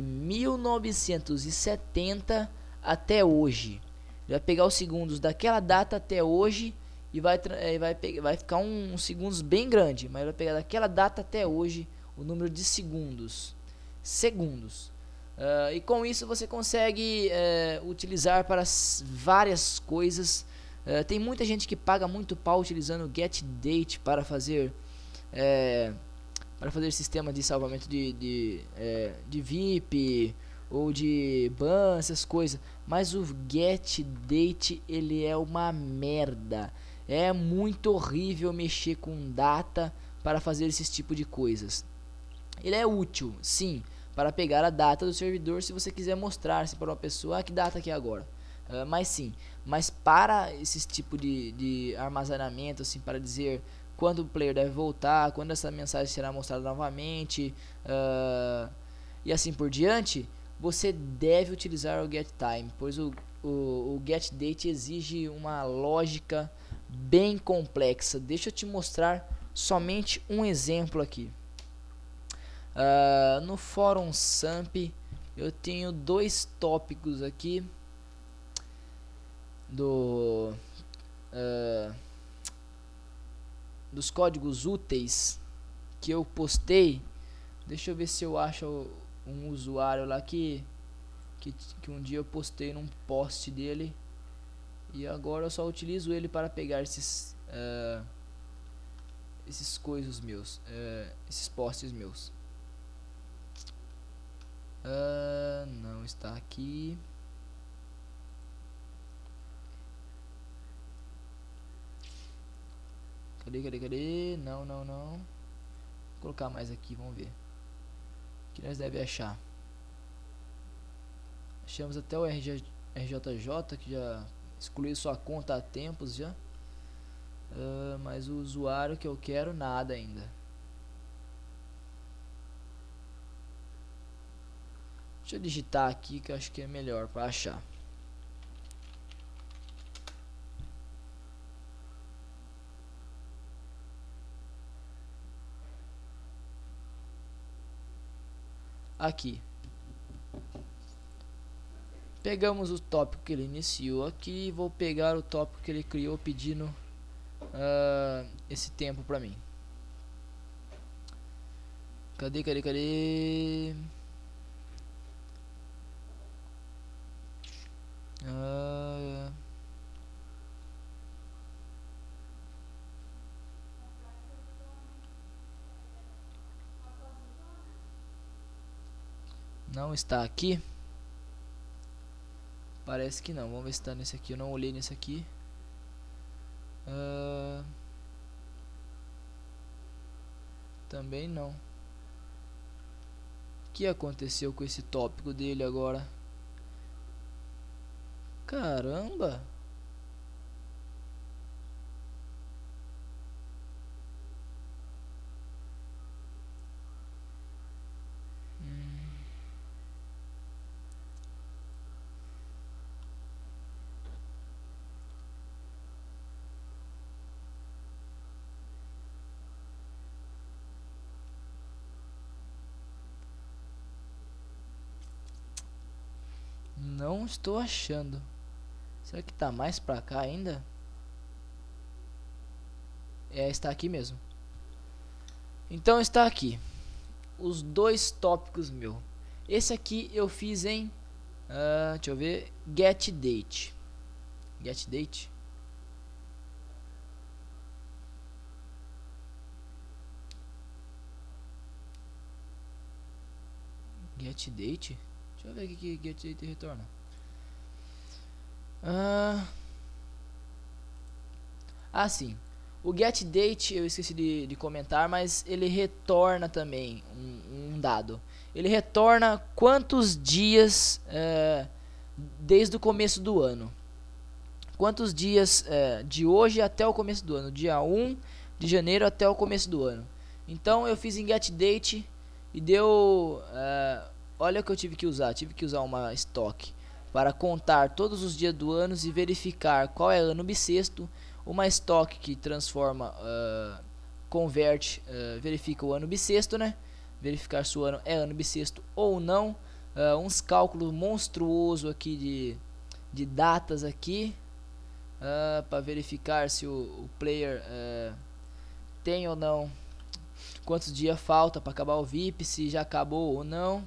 1970 até hoje. Ele vai pegar os segundos daquela data até hoje e vai ficar uns segundos bem grande, mas vai pegar daquela data até hoje o número de segundos. E com isso você consegue utilizar para várias coisas. Tem muita gente que paga muito pau utilizando o getDate para fazer sistema de salvamento de VIP ou de ban, essas coisas. Mas o getDate ele é uma merda. É muito horrível mexer com data para fazer esse tipo de coisas. Ele é útil, sim, para pegar a data do servidor se você quiser mostrar-se para uma pessoa que data que é agora. Mas para esse tipo de armazenamento, assim, para dizer quando o player deve voltar, quando essa mensagem será mostrada novamente, e assim por diante, você deve utilizar o getTime, pois o getDate exige uma lógica bem complexa. Deixa eu te mostrar somente um exemplo aqui. No fórum Samp eu tenho 2 tópicos aqui dos códigos úteis que eu postei. Deixa eu ver se eu acho um usuário lá que um dia eu postei num post dele e agora eu só utilizo ele para pegar esses coisas meus, esses posts meus. Não está aqui. Cadê? Não. Vou colocar mais aqui, vamos ver. O que nós deve achar? Achamos até o RJJ, que já excluiu sua conta há tempos já. Mas o usuário que eu quero, nada ainda. Deixa eu digitar aqui que eu acho que é melhor para achar. Aqui. Pegamos o tópico que ele iniciou aqui. Vou pegar o tópico que ele criou pedindo esse tempo pra mim. Cadê? Não está aqui. Parece que não. Vamos ver se está nesse aqui. Eu não olhei nesse aqui. Também não. O que aconteceu com esse tópico dele agora? Caramba! Não estou achando. Será que tá mais pra cá ainda? Está aqui mesmo. Então está aqui os 2 tópicos meu. Esse aqui eu fiz em deixa eu ver, getDate. getDate Deixa eu ver o que getDate retorna. Sim. O getDate eu esqueci de comentar, mas ele retorna também um dado. Ele retorna quantos dias desde o começo do ano. Quantos dias de hoje até o começo do ano. Dia 1 de janeiro até o começo do ano. Então eu fiz em getDate e deu... olha o que eu tive que usar. Tive que usar uma stock para contar todos os dias do ano e verificar qual é ano bissexto. Uma stock que transforma, converte, verifica o ano bissexto, né? Verificar se o ano é ano bissexto ou não. Uns cálculos monstruosos aqui de datas aqui, para verificar se o player tem ou não, quantos dias falta para acabar o VIP, se já acabou ou não.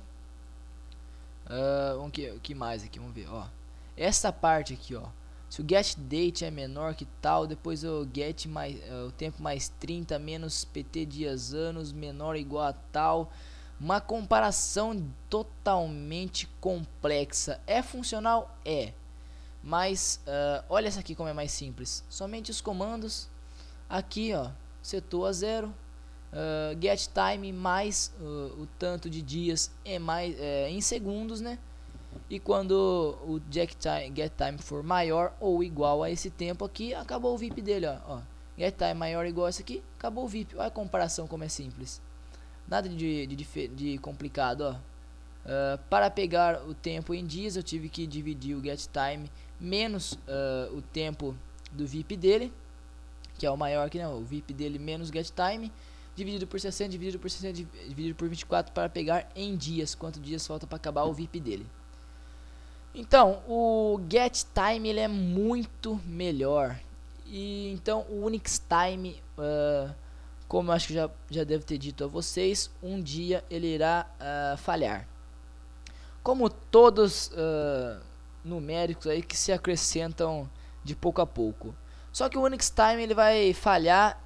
O que mais aqui? Vamos ver, ó. Essa parte aqui, ó. Se o getDate é menor que tal, depois o get mais o tempo mais 30 menos pt dias anos menor ou igual a tal. Uma comparação totalmente complexa. É funcional? É. Mas olha essa aqui como é mais simples. Somente os comandos. Aqui, ó, setou a 0. getTime mais o tanto de dias em segundos, né? E quando o getTime for maior ou igual a esse tempo aqui, acabou o VIP dele, ó. getTime maior ou igual a esse aqui, acabou o VIP. Olha a comparação como é simples. Nada de complicado, ó. Para pegar o tempo em dias, eu tive que dividir o getTime menos o tempo do VIP dele, que é o maior aqui, né? O VIP dele menos getTime. dividido por 60, dividido por 60, dividido por 24 para pegar em dias, quantos dias falta para acabar o VIP dele. Então, o Get Time ele é muito melhor. E então o Unix Time, como eu acho que já devo ter dito a vocês, um dia ele irá falhar. Como todos numéricos aí que se acrescentam de pouco a pouco. Só que o Unix Time ele vai falhar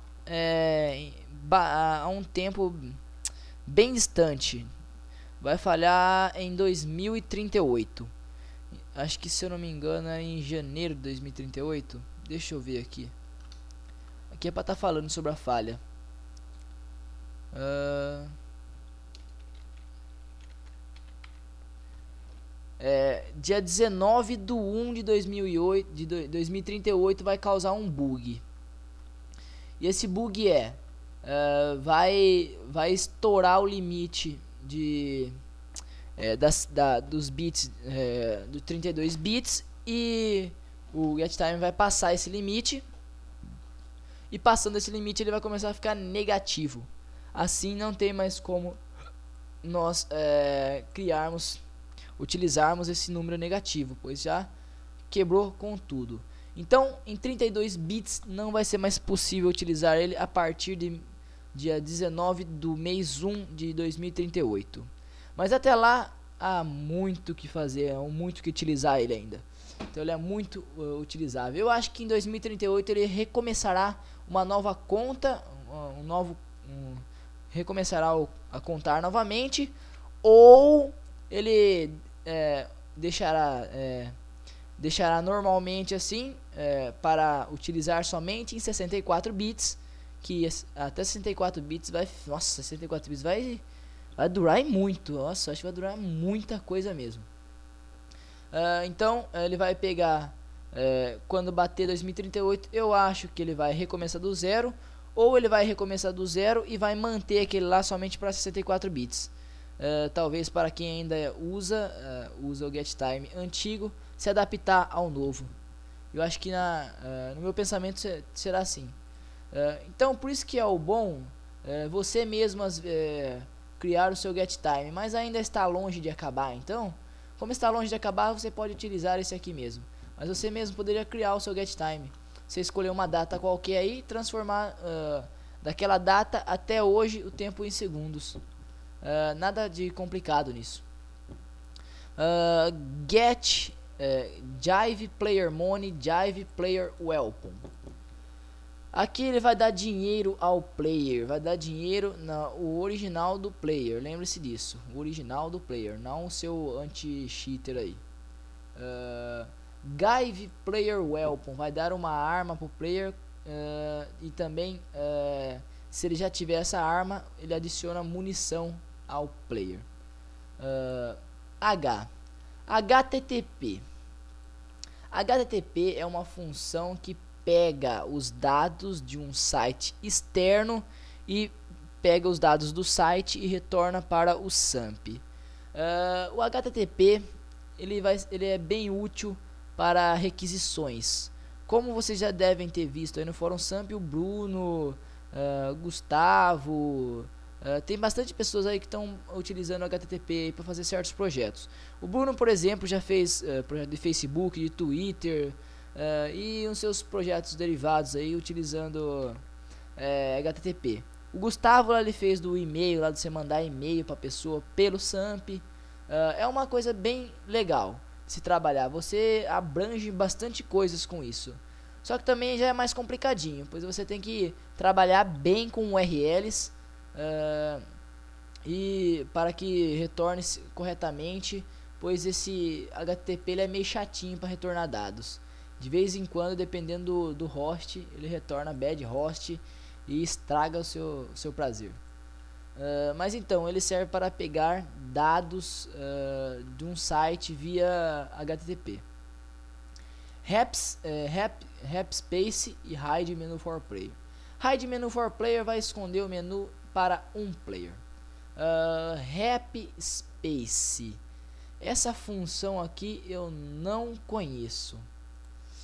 a um tempo bem distante. Vai falhar em 2038. Acho que, se eu não me engano, é em janeiro de 2038. Deixa eu ver aqui. Aqui é para estar falando sobre a falha. Dia 19 de 1 de 2008, de 2038 vai causar um bug. E esse bug vai estourar o limite dos bits, do 32 bits, e o GetTime vai passar esse limite, e passando esse limite ele vai começar a ficar negativo. Assim não tem mais como nós utilizarmos esse número negativo, pois já quebrou com tudo. Então em 32 bits não vai ser mais possível utilizar ele a partir de dia 19 do mês 1 de 2038. Mas até lá há muito o que fazer, há muito o que utilizar ele ainda. Então ele é muito utilizável. Eu acho que em 2038 ele recomeçará uma nova conta, recomeçará a contar novamente, ou ele deixará normalmente assim, para utilizar somente em 64 bits, que até 64 bits vai, nossa, 64 bits vai durar muito, nossa, acho que vai durar muita coisa mesmo. Então ele vai pegar, quando bater 2038, eu acho que ele vai recomeçar do zero, ou ele vai recomeçar do zero e vai manter aquele lá somente para 64 bits. Talvez para quem ainda usa o GetTime antigo, se adaptar ao novo. Eu acho que no meu pensamento será assim. Então por isso que é o bom você mesmo criar o seu GetTime, mas ainda está longe de acabar. Então, como está longe de acabar, você pode utilizar esse aqui mesmo. Mas você mesmo poderia criar o seu GetTime. Você escolher uma data qualquer aí e transformar daquela data até hoje o tempo em segundos. Nada de complicado nisso. Jive Player Money, Jive Player Welcome. Aqui ele vai dar dinheiro ao player, vai dar dinheiro o original do player, lembre-se disso, o original do player, não o seu anti-cheater aí. Jive Player Welcome, vai dar uma arma pro player, e também, se ele já tiver essa arma, ele adiciona munição ao player. HTTP. HTTP é uma função que pega os dados de um site externo e pega os dados do site e retorna para o SAMP. O HTTP ele é bem útil para requisições. Como vocês já devem ter visto aí no fórum SAMP, o Bruno, Gustavo, tem bastante pessoas aí que estão utilizando o HTTP para fazer certos projetos. O Bruno, por exemplo, já fez projeto de Facebook, de Twitter, e os seus projetos derivados aí utilizando HTTP. O Gustavo ele fez do e-mail, lá de você mandar e-mail para a pessoa pelo SAMP. É uma coisa bem legal de se trabalhar. Você abrange bastante coisas com isso. Só que também já é mais complicadinho, pois você tem que trabalhar bem com URLs, e para que retorne corretamente, pois esse HTTP ele é meio chatinho para retornar dados. De vez em quando, dependendo do host, ele retorna bad host e estraga o seu prazer. Mas então, ele serve para pegar dados de um site via HTTP. Rapspace e Hide Menu for Player. Hide Menu for Player vai esconder o menu para um player. Rapspace. Essa função aqui eu não conheço.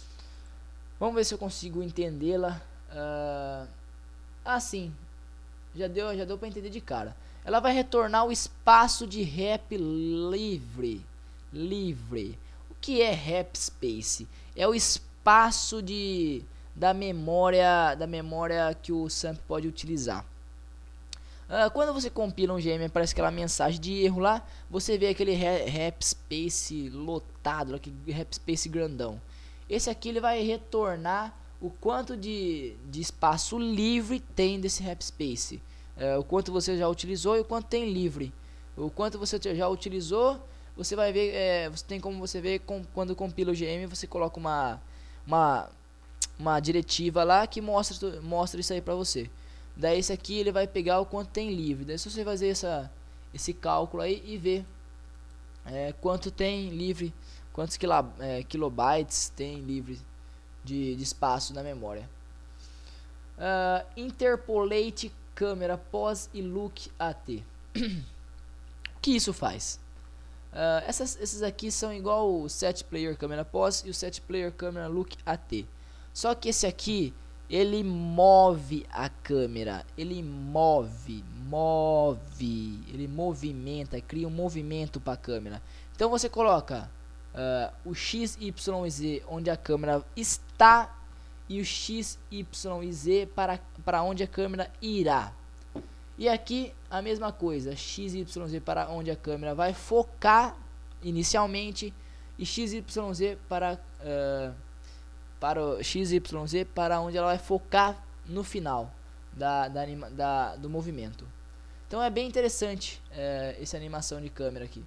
Vamos ver se eu consigo entendê-la. Sim. Já deu para entender de cara. Ela vai retornar o espaço de rap livre. O que é rap space? É o espaço da memória que o SAMP pode utilizar. Quando você compila um GM, aparece aquela mensagem de erro lá, você vê aquele rap space lotado, aquele rap space grandão. Esse aqui ele vai retornar o quanto de espaço livre tem desse rap space. O quanto você já utilizou e o quanto tem livre. O quanto você já utilizou, você vai ver, você tem como você ver quando compila o GM, você coloca uma diretiva lá que mostra isso aí pra você. Daí esse aqui ele vai pegar o quanto tem livre. Daí se você fazer esse cálculo aí e ver quanto tem livre, quantos kilobytes tem livre de espaço na memória. Interpolate câmera pos e look AT. O que isso faz? Esses aqui são igual o set player câmera pos e o set player câmera look AT. Só que esse aqui ele move a câmera, ele movimenta, cria um movimento para a câmera. Então você coloca o X, Y e Z onde a câmera está e o X, Y e Z para onde a câmera irá. E aqui a mesma coisa, X, Y, Z para onde a câmera vai focar inicialmente e X, Y, Z para o X, Y, Z para onde ela vai focar no final do movimento. Então é bem interessante essa animação de câmera aqui.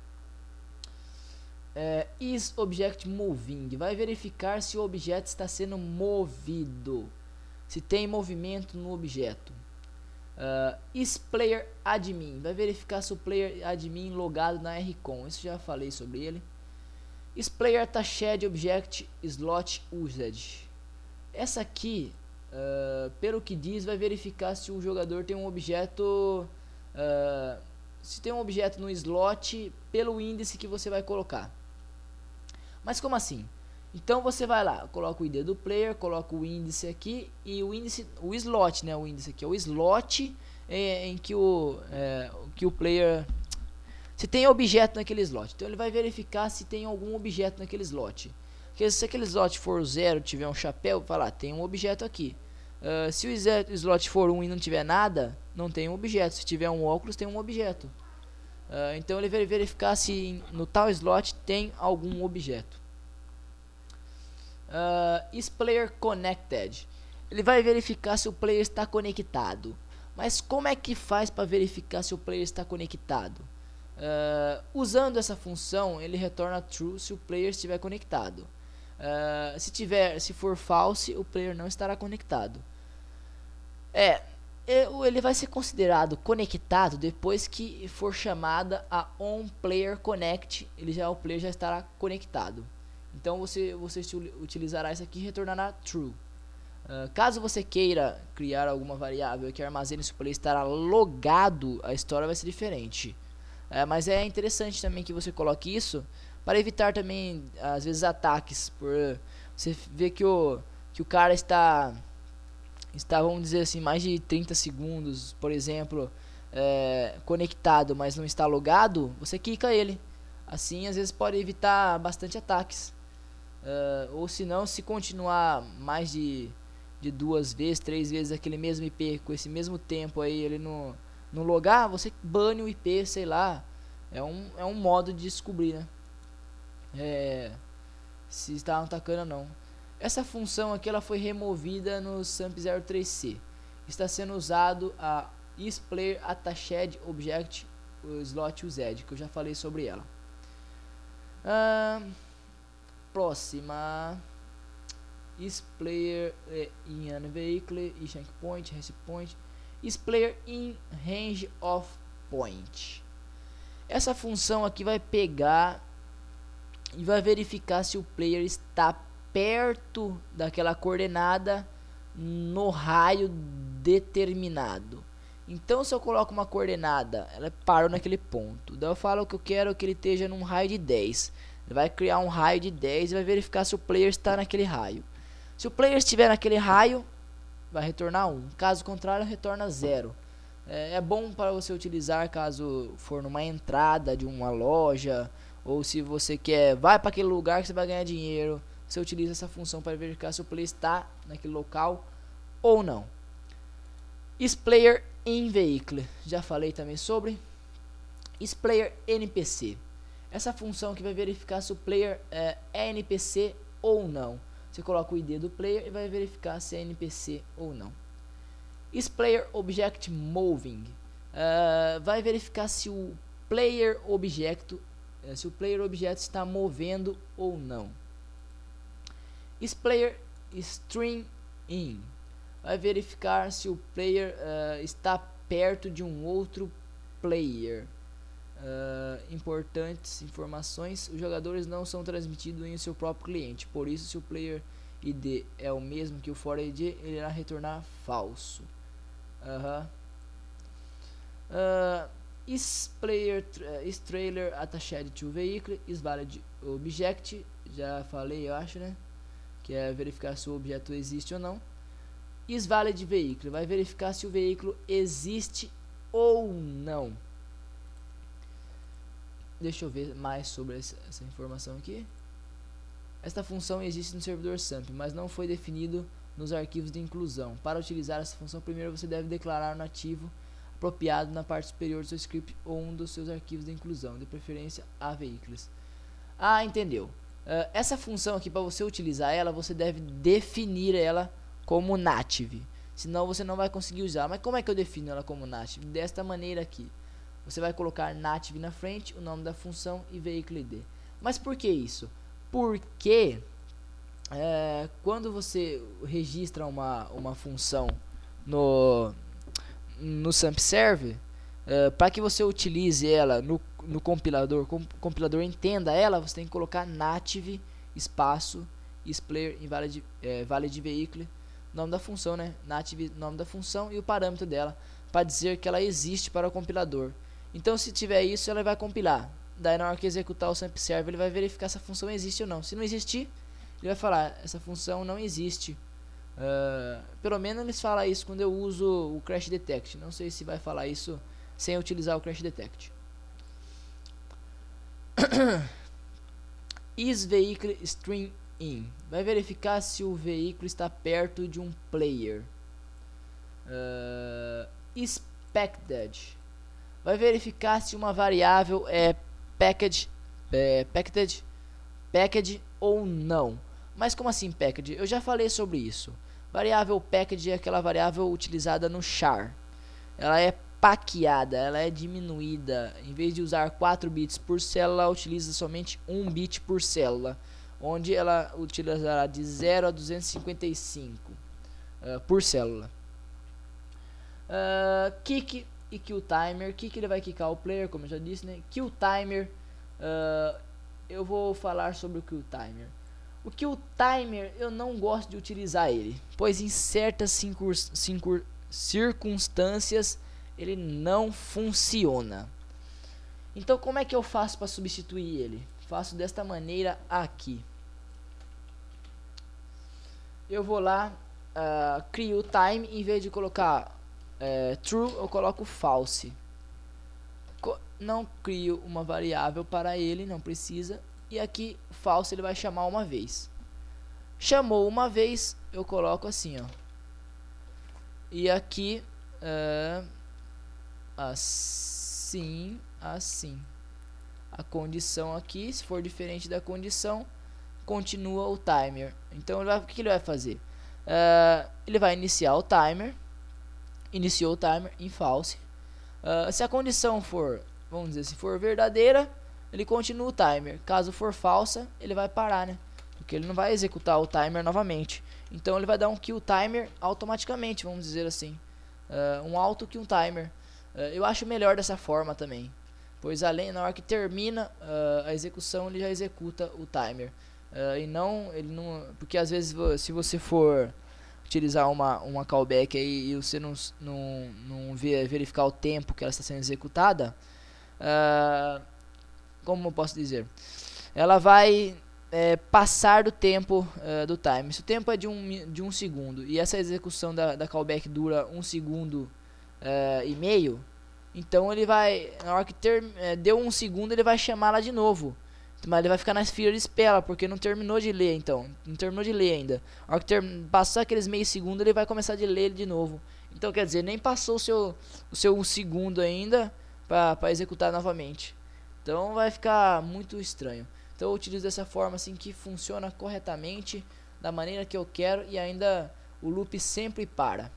Is object moving? Vai verificar se o objeto está sendo movido, se tem movimento no objeto. Is player admin? Vai verificar se o player admin logado na RCON. Isso já falei sobre ele. Is player attached object slot used? Essa aqui, pelo que diz, vai verificar se o jogador tem um objeto, se tem um objeto no slot pelo índice que você vai colocar. Mas como assim? Então você vai lá, coloca o ID do player, coloca o índice aqui e o slot, né? O índice aqui é o slot em que o player, se tem objeto naquele slot. Então ele vai verificar se tem algum objeto naquele slot. Porque se aquele slot for 0, tiver um chapéu, vai lá, tem um objeto aqui. Se o slot for 1 e não tiver nada, não tem um objeto. Se tiver um óculos, tem um objeto. Então ele vai verificar se no tal slot tem algum objeto. Is player connected? Ele vai verificar se o player está conectado. Mas como é que faz para verificar se o player está conectado? Usando essa função, ele retorna true se o player estiver conectado. Se for false, o player não estará conectado. Ele vai ser considerado conectado depois que for chamada a onPlayerConnect. O player já estará conectado. Então você utilizará isso aqui e retornará true. Caso você queira criar alguma variável que armazene se o player estará logado, a história vai ser diferente. Mas é interessante também que você coloque isso para evitar também às vezes ataques. Por você ver que o cara está, vamos dizer assim, mais de 30 segundos, por exemplo, conectado, mas não está logado, você quica ele. Assim às vezes pode evitar bastante ataques. Ou se não, se continuar mais de 2 vezes, 3 vezes aquele mesmo IP com esse mesmo tempo aí, ele não logar, você bane o IP, sei lá. É um modo de descobrir, né? Se está atacando ou não. Essa função aqui ela foi removida no SAMP03C. Está sendo usado a isPlayer attached object slot used, que eu já falei sobre ela. Próxima. isPlayer in an vehicle, checkpoint, point. isPlayer in range of point. Essa função aqui vai pegar e vai verificar se o player está perto daquela coordenada no raio determinado. Então se eu coloco uma coordenada, ela parou naquele ponto. Daí eu falo que eu quero que ele esteja num raio de 10. Ele vai criar um raio de 10 e vai verificar se o player está naquele raio. Se o player estiver naquele raio, vai retornar 1. Caso contrário, retorna 0. É bom para você utilizar caso for numa entrada de uma loja, ou se você vai para aquele lugar que você vai ganhar dinheiro, você utiliza essa função para verificar se o player está naquele local ou não. IsPlayer in Vehicle, já falei também sobre. isPlayer NPC, essa função que vai verificar se o player é NPC ou não. Você coloca o ID do player e vai verificar se é NPC ou não. isPlayer Object Moving, vai verificar se o player objeto está movendo ou não. isPlayer String In, vai verificar se o player está perto de um outro player. Importantes informações: os jogadores não são transmitidos em seu próprio cliente, por isso se o player ID é o mesmo que o for ID, ele irá retornar falso. isTrailer attached to vehicle, isValid object, já falei, eu acho, né, que é verificar se o objeto existe ou não. isValid vehicle, vai verificar se o veículo existe ou não. Deixa eu ver mais sobre essa informação aqui. Esta função existe no servidor SAMP, mas não foi definido nos arquivos de inclusão. Para utilizar essa função, primeiro você deve declarar um nativo apropriado na parte superior do seu script ou um dos seus arquivos de inclusão, de preferência a veículos. Entendeu? Essa função aqui, para você utilizar ela, você deve definir ela como native, senão você não vai conseguir usar. Mas como é que eu defino ela como native? Desta maneira aqui. Você vai colocar native na frente, o nome da função e veículo ID. Mas por que isso? Porque quando você registra uma função no SAMP Server, para que você utilize ela no compilador, o compilador entenda ela, você tem que colocar native espaço isPlayer valid vehicle, nome da função, né? Native, nome da função e o parâmetro dela, para dizer que ela existe para o compilador. Então, se tiver isso, ela vai compilar. Daí, na hora que executar o SAMP Server, ele vai verificar se a função existe ou não. Se não existir, ele vai falar: essa função não existe. Pelo menos eles falam isso quando eu uso o Crash Detect. Não sei se vai falar isso sem utilizar o Crash Detect. isVehicle String In, vai verificar se o veículo está perto de um player. isPacked, vai verificar se uma variável é packed ou não. Mas como assim packed? Eu já falei sobre isso. Variável packed é aquela variável utilizada no char. Ela é paqueada, ela é diminuída. Em vez de usar 4 bits por célula, ela utiliza somente 1 bit por célula, onde ela utilizará de 0 a 255 por célula. Kick e kill timer. Kick, ele vai quicar o player, como eu já disse, né? Kill timer, eu vou falar sobre o kill timer. O kill timer, eu não gosto de utilizar ele, pois em certas circunstâncias ele não funciona. Então, como é que eu faço para substituir ele? Faço desta maneira aqui. Eu vou lá, crio o time, em vez de colocar true, eu coloco false. Não crio uma variável para ele, não precisa. E aqui, false, ele vai chamar uma vez. Chamou uma vez, eu coloco assim, ó. E aqui, assim. A condição aqui, se for diferente da condição, continua o timer. Então, o que ele vai fazer? Ele vai iniciar o timer. Iniciou o timer em false. Se a condição for, vamos dizer, se for verdadeira, ele continua o timer. Caso for falsa, ele vai parar, né? Porque ele não vai executar o timer novamente. Então ele vai dar um kill timer automaticamente, vamos dizer assim. Um auto kill timer. Eu acho melhor dessa forma também, pois além, na hora que termina a execução, ele já executa o timer. Porque às vezes, se você for utilizar uma callback aí e você não verificar o tempo que ela está sendo executada, como eu posso dizer, ela vai passar do tempo do timer. Se o tempo é de um segundo e essa execução da callback dura 1 segundo e meio, então ele vai, na hora que deu 1 segundo, ele vai chamar lá de novo. Mas ele vai ficar na fila de espera, porque não terminou de ler, então. Não terminou de ler ainda. Na hora que passar aqueles meio segundo, ele vai começar de ler ele de novo. Então, quer dizer, nem passou o seu 1 segundo ainda para executar novamente. Então vai ficar muito estranho. Então eu utilizo dessa forma assim que funciona corretamente, da maneira que eu quero, e ainda o loop sempre para.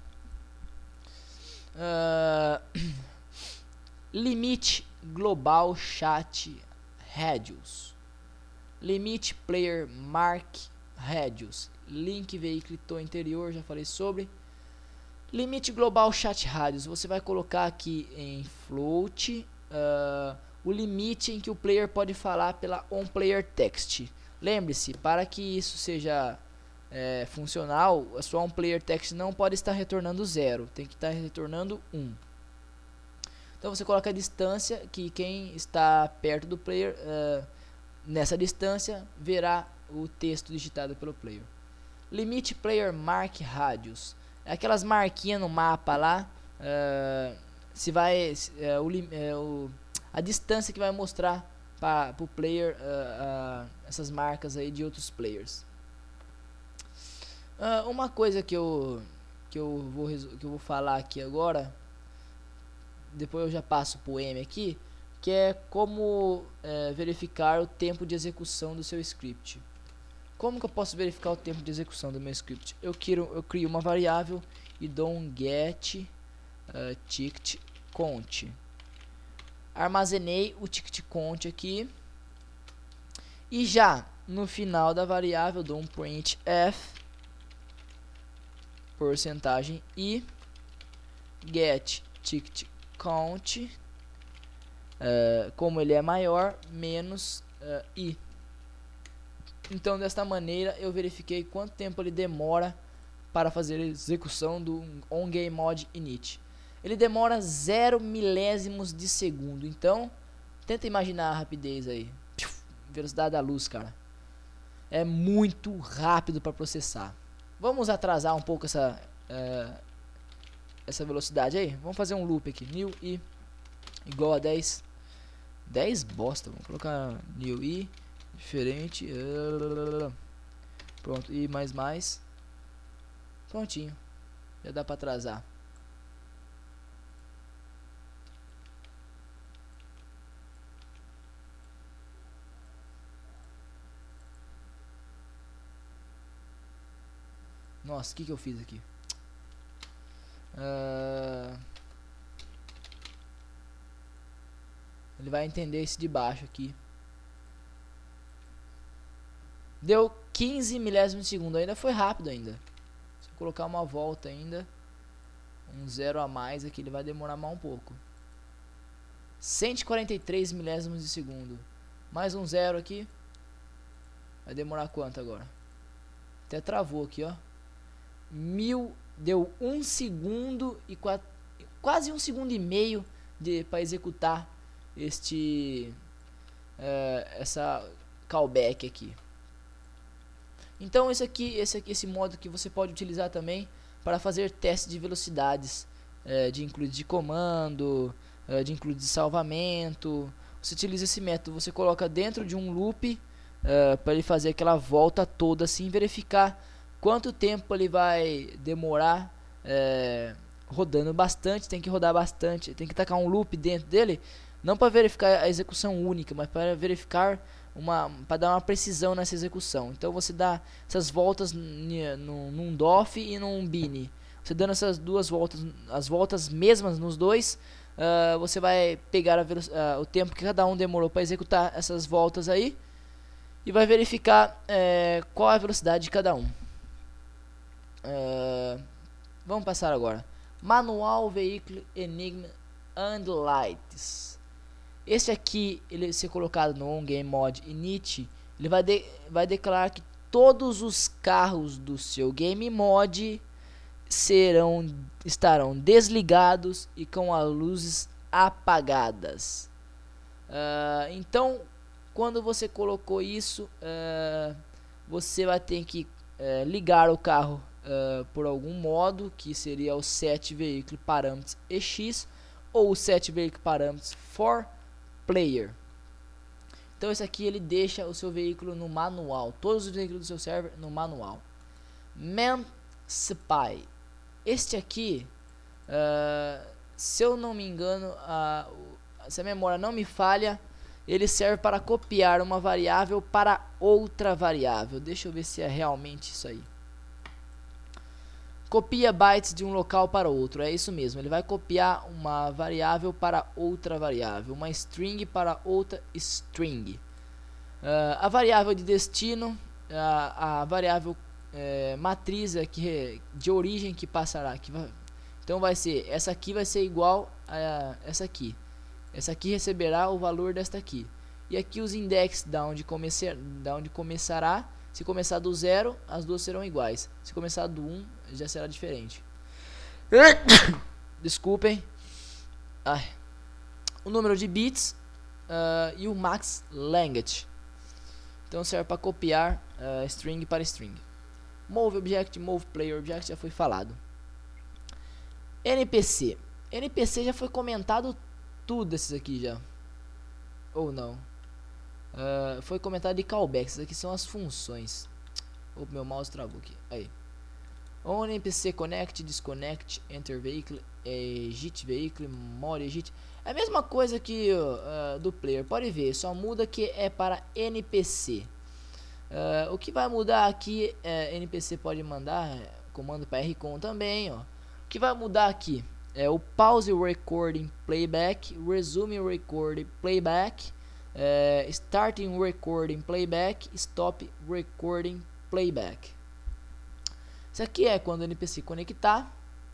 Limite global chat radius. Limite player mark radius. Link veículo interior, já falei sobre. Limite global chat radius. Você vai colocar aqui em float o limite em que o player pode falar pela onPlayerText. Lembre-se, para que isso seja funcional, a sua onPlayerText não pode estar retornando 0, tem que estar retornando 1. Então você coloca a distância, que quem está perto do player, nessa distância, verá o texto digitado pelo player. Limite player mark radius. Aquelas marquinhas no mapa lá, a distância que vai mostrar para o player essas marcas aí de outros players. Uma coisa que eu vou falar aqui agora, depois eu já passo para o M aqui, que é como verificar o tempo de execução do seu script. Como que eu posso verificar o tempo de execução do meu script? Eu crio uma variável e dou um get ticket count. Armazenei o ticket count aqui, e já no final da variável dou um printf porcentagem i get ticket count, como ele é maior, menos i. Então desta maneira eu verifiquei quanto tempo ele demora para fazer a execução do onGameModInit. Ele demora 0 milésimos de segundo. Então tenta imaginar a rapidez aí, velocidade da luz, cara. É muito rápido para processar. Vamos atrasar um pouco essa velocidade aí. Vamos fazer um loop aqui. New i igual a 10. 10 bosta. Vamos colocar new i diferente. Pronto. I mais. Prontinho. Já dá para atrasar. Nossa, o que eu fiz aqui? Ele vai entender esse de baixo aqui. Deu 15 milésimos de segundo. Ainda foi rápido ainda. Se eu colocar uma volta ainda, um 0 a mais aqui, ele vai demorar mais um pouco. 143 milésimos de segundo. Mais um 0 aqui. Vai demorar quanto agora? Até travou aqui, ó. Deu 1 segundo e quase 1 segundo e meio para executar essa callback aqui. Então esse modo que você pode utilizar também para fazer testes de velocidades, de include de comando, de include de salvamento. Você utiliza esse método, você coloca dentro de um loop para ele fazer aquela volta toda assim, verificar quanto tempo ele vai demorar rodando bastante. Tem que rodar bastante, tem que tacar um loop dentro dele, não para verificar a execução única, mas para verificar para dar uma precisão nessa execução. Então você dá essas voltas num DOF e num BINI. Você dando essas duas voltas, as voltas mesmas nos dois, você vai pegar o tempo que cada um demorou para executar essas voltas aí e vai verificar qual é a velocidade de cada um. Vamos passar agora. Manual Vehicle Enigma and Lights. Esse aqui, ele ser colocado no onGameModInit, ele vai declarar que todos os carros do seu game mod estarão desligados e com as luzes apagadas. Então, quando você colocou isso, você vai ter que ligar o carro por algum modo, que seria o set vehicle parameters EX ou o set vehicle parameters for player. Então esse aqui ele deixa o seu veículo no manual, todos os veículos do seu server no manual. ManSpy, este aqui, se eu não me engano, se a memória não me falha, ele serve para copiar uma variável para outra variável. Deixa eu ver se é realmente isso aí. Copia bytes de um local para outro, é isso mesmo, ele vai copiar uma variável para outra variável, uma string para outra string. A variável de destino, a variável matriz aqui, de origem que passará, então vai ser, essa aqui vai ser igual a essa aqui receberá o valor desta aqui, e aqui os index da onde começará. Se começar do 0, as duas serão iguais. Se começar do 1, já será diferente. Desculpem. O número de bits e o max length. Então serve para copiar string para string. Move object, move player object, já foi falado. NPC. NPC já foi comentado tudo esses aqui já. Ou não. Foi comentado de callbacks. Essas aqui são as funções. Opa, meu mouse travou aqui. Aí. On NPC connect, disconnect, enter vehicle, exit vehicle, mod exit. É a mesma coisa que do player. Pode ver, só muda que é para NPC. O que vai mudar aqui, NPC pode mandar comando para rcon também, ó. O que vai mudar aqui é o pause recording playback, resume recording playback, starting recording playback, stop recording playback. Isso aqui é quando o NPC conectar.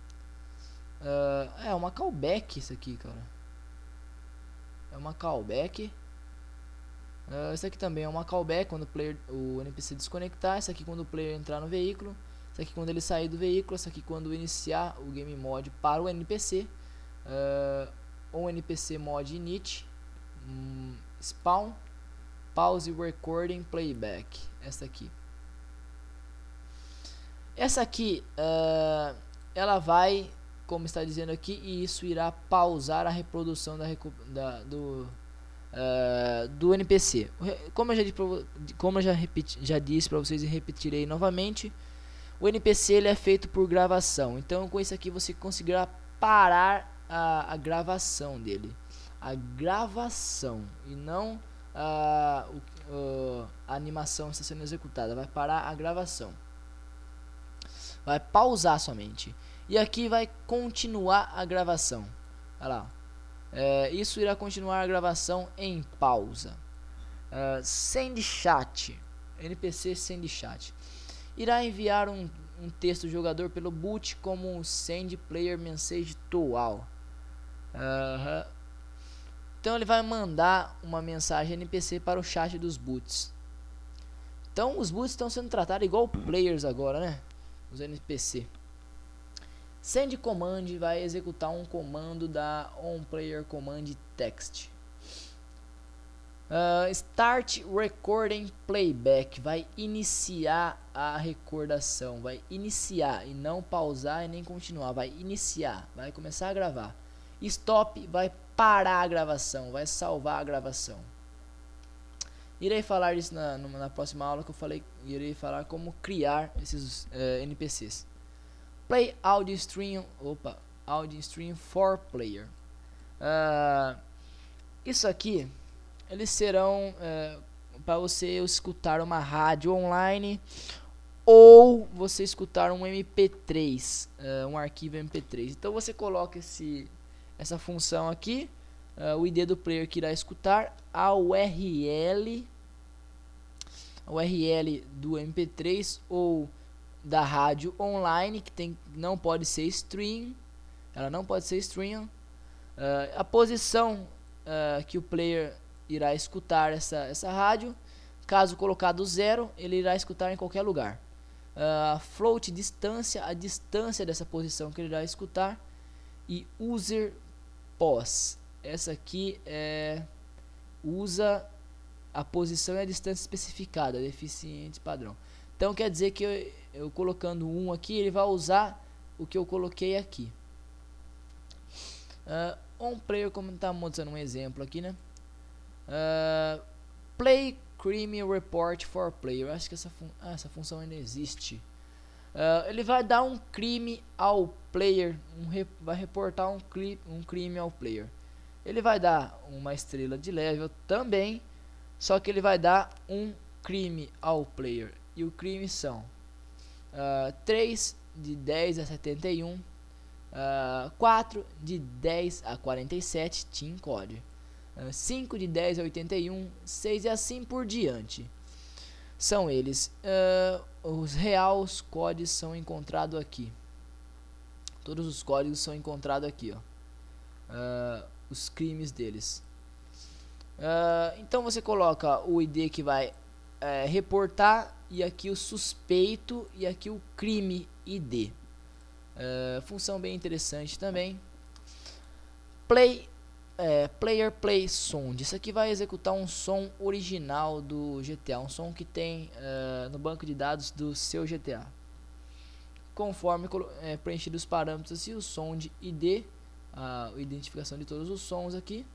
É uma callback isso aqui, cara. É uma callback. Isso aqui também é uma callback quando o NPC desconectar. Isso aqui quando o player entrar no veículo. Isso aqui quando ele sair do veículo. Isso aqui quando iniciar o game mode para o NPC. O NPC mod init. Spawn, pause recording playback. Essa aqui ela vai, como está dizendo aqui, e isso irá pausar a reprodução do NPC. Como eu já disse para vocês e repetirei novamente, o NPC ele é feito por gravação. Então com isso aqui você conseguirá parar a gravação dele. A gravação e não a animação está sendo executada. Vai parar a gravação, vai pausar somente, e aqui vai continuar a gravação. Olha lá, isso irá continuar a gravação em pausa. Send chat, NPC send chat irá enviar um texto jogador pelo boot como send player message to all. Então ele vai mandar uma mensagem NPC para o chat dos boots. Então os boots estão sendo tratados igual players agora, né? Os NPC. Send command vai executar um comando da onPlayer command text. Start recording playback vai iniciar a recordação, vai iniciar e não pausar e nem continuar, vai iniciar, vai começar a gravar. Stop vai parar a gravação, vai salvar a gravação. Irei falar isso na próxima aula, que eu irei falar como criar esses NPCs. Play audio stream, audio stream for player. Isso aqui, eles serão para você escutar uma rádio online ou você escutar um MP3, um arquivo MP3. Então você coloca essa função aqui, o ID do player que irá escutar, a URL do MP3 ou da rádio online, que não pode ser stream, ela não pode ser stream, a posição que o player irá escutar essa rádio. Caso colocado 0, ele irá escutar em qualquer lugar. Float distância, a distância dessa posição que ele irá escutar, e user pos, essa aqui usa a posição e a distância especificada, deficiente padrão. Então quer dizer que eu colocando 1 aqui, ele vai usar o que eu coloquei aqui. On player, como está mostrando um exemplo aqui, né? Play crime report for player. Acho que essa função ainda existe. Ele vai dar um crime ao player, vai reportar um crime ao player. Ele vai dar uma estrela de level também, só que ele vai dar um crime ao player. E o crime são 3 de 10 a 71, 4 de 10 a 47, Team Code, 5 de 10 a 81, 6 e assim por diante. São eles. Os reais códigos são encontrados aqui. Todos os códigos são encontrados aqui, ó. Os crimes deles. Então você coloca o ID que vai reportar, e aqui o suspeito, e aqui o crime ID. Função bem interessante também. Player play sound. Isso aqui vai executar um som original do GTA, um som que tem no banco de dados do seu GTA, conforme preenchido os parâmetros e o sound ID, a identificação de todos os sons aqui.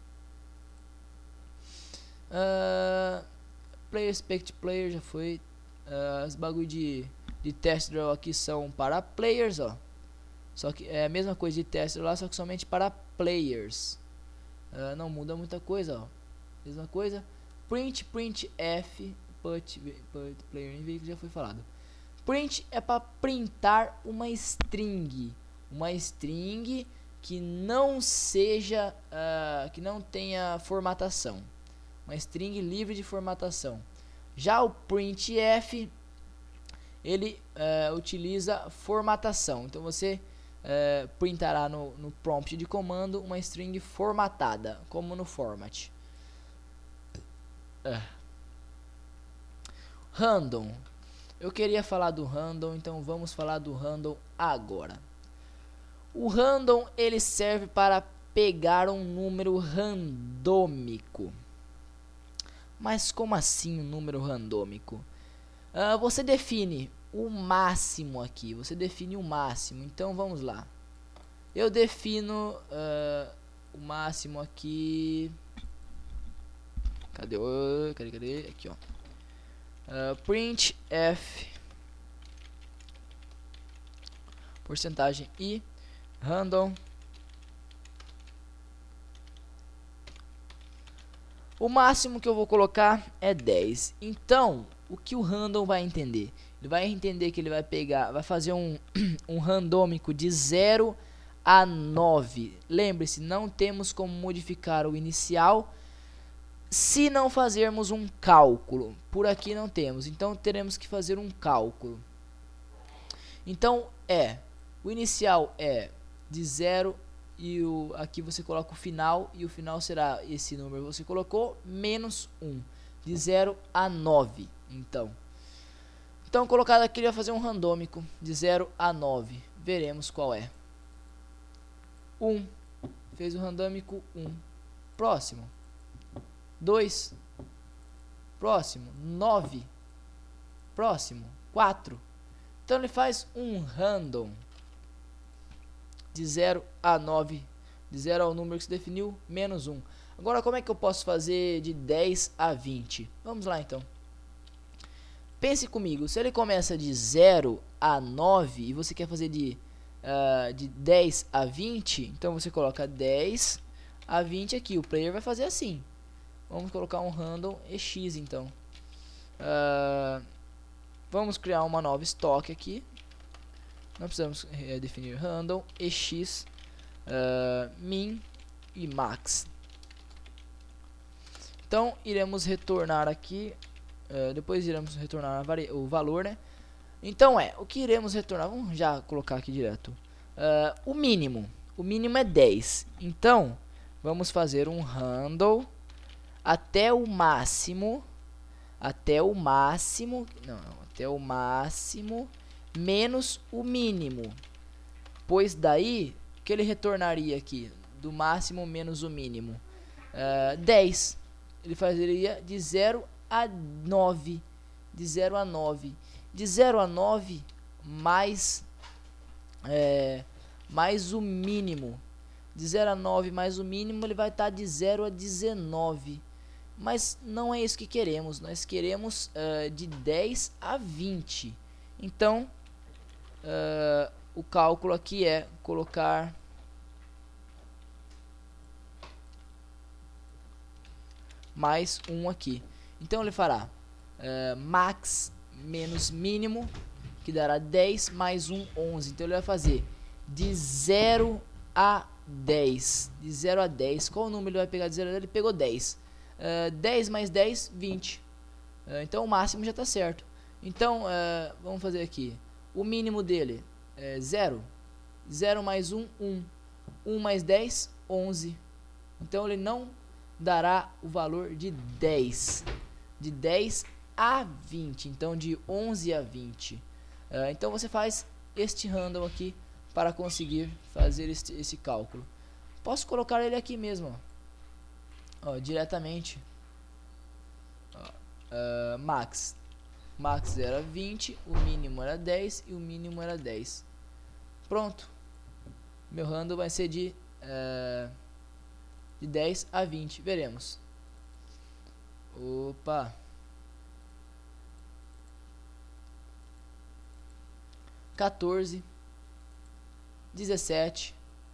Player expect player já foi. Os bagulho de test draw aqui são para players, ó. Só que é a mesma coisa de test draw lá, só que somente para players. Não muda muita coisa, ó. Mesma coisa. Print F put player in vehicle já foi falado. Print é para printar uma string que não seja que não tenha formatação, uma string livre de formatação. Já o printf, ele utiliza formatação. Então você printará no prompt de comando uma string formatada, como no format. Random. Eu queria falar do random, então vamos falar do random agora. O random, ele serve para pegar um número randômico. Mas como assim um número randômico? Você define o máximo aqui. Você define o máximo. Então vamos lá. Eu defino o máximo aqui. Cadê? Aqui, ó. Print f porcentagem i random. O máximo que eu vou colocar é 10. Então, o que o random vai entender? Ele vai entender que ele vai pegar, vai fazer um randômico de 0 a 9. Lembre-se, não temos como modificar o inicial se não fazermos um cálculo. Por aqui não temos, então teremos que fazer um cálculo. Então o inicial é de 0 e aqui você coloca o final, e o final será esse número que você colocou menos 1, de 0 a 9. Então colocado aqui, ele vai fazer um randômico de 0 a 9. Veremos qual é. 1, fez o randômico 1. Próximo. 2, próximo. 9, próximo. 4. Então ele faz um random de 0 a 9, de 0 ao número que se definiu, menos 1. Agora, como é que eu posso fazer de 10 a 20? Vamos lá, então. Pense comigo, se ele começa de 0 a 9 e você quer fazer de 10 a 20, então você coloca 10 a 20 aqui. O player vai fazer assim. Vamos colocar um random EX, então. Vamos criar uma nova estoque aqui. Não precisamos definir random EX min e max. Então iremos retornar aqui. Depois iremos retornar o valor, né? Então o que iremos retornar? Vamos já colocar aqui direto. O mínimo é 10. Então vamos fazer um random até o máximo menos o mínimo, pois daí o que ele retornaria aqui do máximo menos o mínimo? 10. Ele fazeria de 0 a 9, De 0 a 9 mais, mais o mínimo. De 0 a 9 mais o mínimo, ele vai estar de 0 a 19. Mas não é isso que queremos. Nós queremos de 10 a 20. Então, o cálculo aqui é colocar mais 1 aqui. Então ele fará max menos mínimo, que dará 10 mais 1, 11. Então ele vai fazer de 0 a 10. De 0 a 10. Qual número ele vai pegar de 0 a 10? Ele pegou 10. 10 mais 10, 20. Então o máximo já está certo. Então vamos fazer aqui. O mínimo dele é 0. 0 mais 1, 1. 1 mais 10, 11. Então ele não dará o valor de 10. De 10 a 20. Então de 11 a 20. Então você faz este random aqui para conseguir fazer esse cálculo. Posso colocar ele aqui mesmo, ó, diretamente. Max 0 a 20, o mínimo era 10 e o mínimo era 10. Pronto. Meu random vai ser de 10 a 20. Veremos. Opa. 14, 17,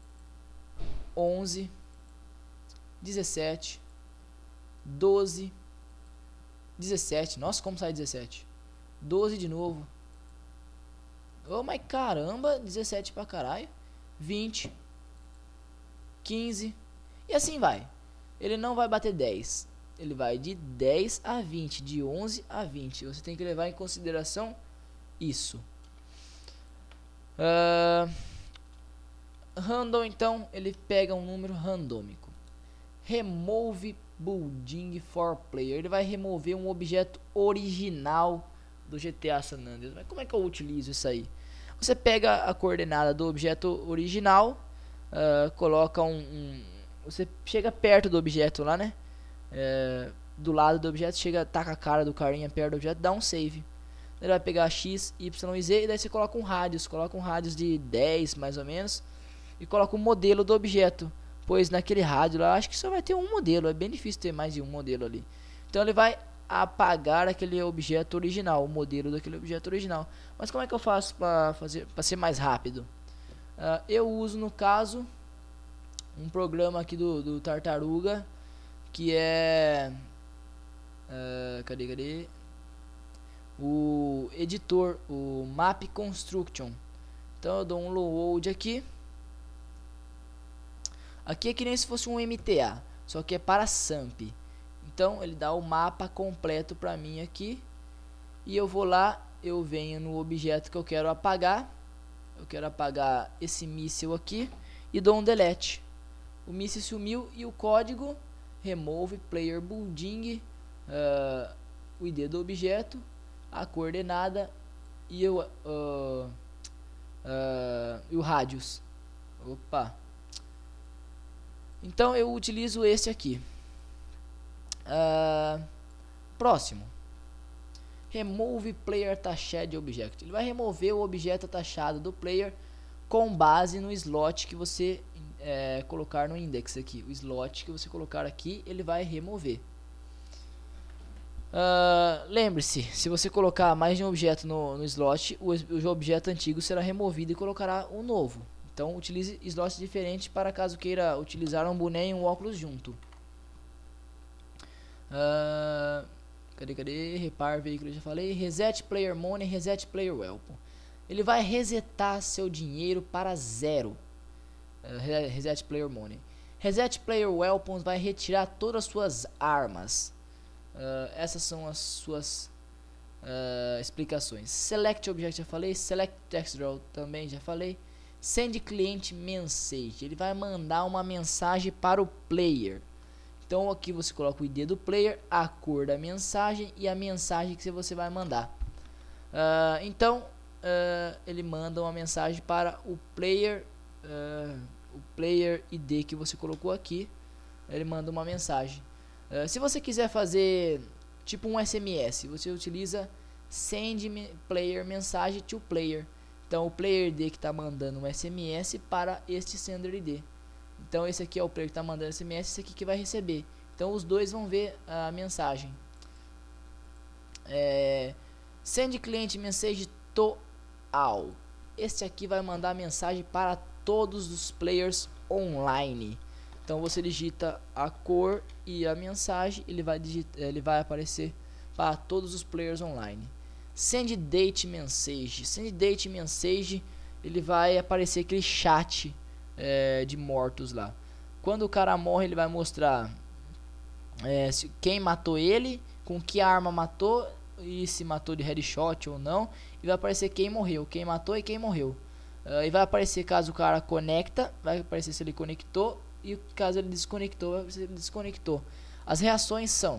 11, 17, 12, 17. Nossa, como sai 17? 12 de novo. Oh, mas caramba, 17 pra caralho. 20, 15, e assim vai. Ele não vai bater 10. Ele vai de 10 a 20, de 11 a 20. Você tem que levar em consideração isso. Random, então, ele pega um número randômico. Remove building for player. Ele vai remover um objeto original do GTA San Andreas. Mas como é que eu utilizo isso aí? Você pega a coordenada do objeto original, coloca você chega perto do objeto lá, né? Do lado do objeto, taca a cara do carinha perto do objeto, dá um save. Ele vai pegar X, Y e Z, e daí você coloca um rádius de 10 mais ou menos, e coloca o modelo do objeto, pois naquele rádio lá, acho que só vai ter um modelo, é bem difícil ter mais de um modelo ali. Então ele vai apagar aquele objeto original, o modelo daquele objeto original. Mas como é que eu faço para ser mais rápido? Eu uso, no caso, um programa aqui do Tartaruga, que é cadê? O editor, o Map Construction. Então eu dou um load aqui. Aqui é que nem se fosse um MTA, só que é para SAMP. Então ele dá o mapa completo para mim aqui. E eu vou lá, eu venho no objeto que eu quero apagar. Eu quero apagar esse míssil aqui e dou um delete. O míssil sumiu e o código remove player building, o ID do objeto, a coordenada e o radius. Opa. Então eu utilizo este aqui. Próximo. Remove player attached object. Ele vai remover o objeto atachado do player com base no slot que você colocar no index aqui. O slot que você colocar aqui, ele vai remover. Lembre-se, se você colocar mais de um objeto no slot, o objeto antigo será removido e colocará um novo. Então utilize slots diferentes para caso queira utilizar um boné e um óculos junto. Cadê? Repar veículo, já falei. Reset player money, reset player weapon. Ele vai resetar seu dinheiro para 0. Reset player money. Reset player weapons vai retirar todas as suas armas. Essas são as suas explicações. Select object, já falei. Select text draw, também já falei. Send client message. Ele vai mandar uma mensagem para o player. Então aqui você coloca o ID do player, a cor da mensagem e a mensagem que você vai mandar. Então ele manda uma mensagem para o player ID que você colocou aqui. Ele manda uma mensagem. Se você quiser fazer tipo um SMS, você utiliza send player mensagem to player. Então o player D que está mandando um SMS para este sender ID. Então esse aqui é o player que está mandando SMS, esse aqui que vai receber. Então os dois vão ver a mensagem. Send client message to all. Este aqui vai mandar mensagem para todos os players online. Então você digita a cor e a mensagem, ele vai aparecer para todos os players online. Send date message. Send date message, ele vai aparecer aquele chat de mortos lá. Quando o cara morre, ele vai mostrar quem matou ele, com que arma matou e se matou de headshot ou não. E vai aparecer quem morreu, quem matou e quem morreu. E vai aparecer caso o cara conecta, vai aparecer se ele conectou, e caso ele desconectou, vai aparecer se ele desconectou. As reações são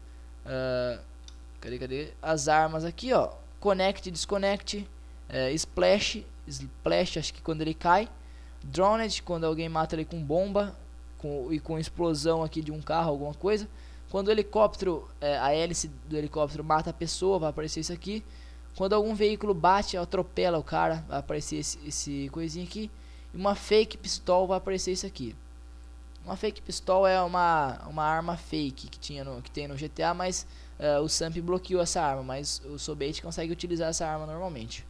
cadê as armas aqui, ó. Connect, desconnect, splash, acho que quando ele cai, droned, quando alguém mata ele com bomba e com explosão aqui de um carro, alguma coisa. Quando o helicóptero, a hélice do helicóptero mata a pessoa, vai aparecer isso aqui. Quando algum veículo bate, atropela o cara, vai aparecer esse coisinha aqui. E uma fake pistol vai aparecer isso aqui. Uma fake pistol é uma arma fake que tem no GTA, mas o Samp bloqueou essa arma, mas o Sobate consegue utilizar essa arma normalmente.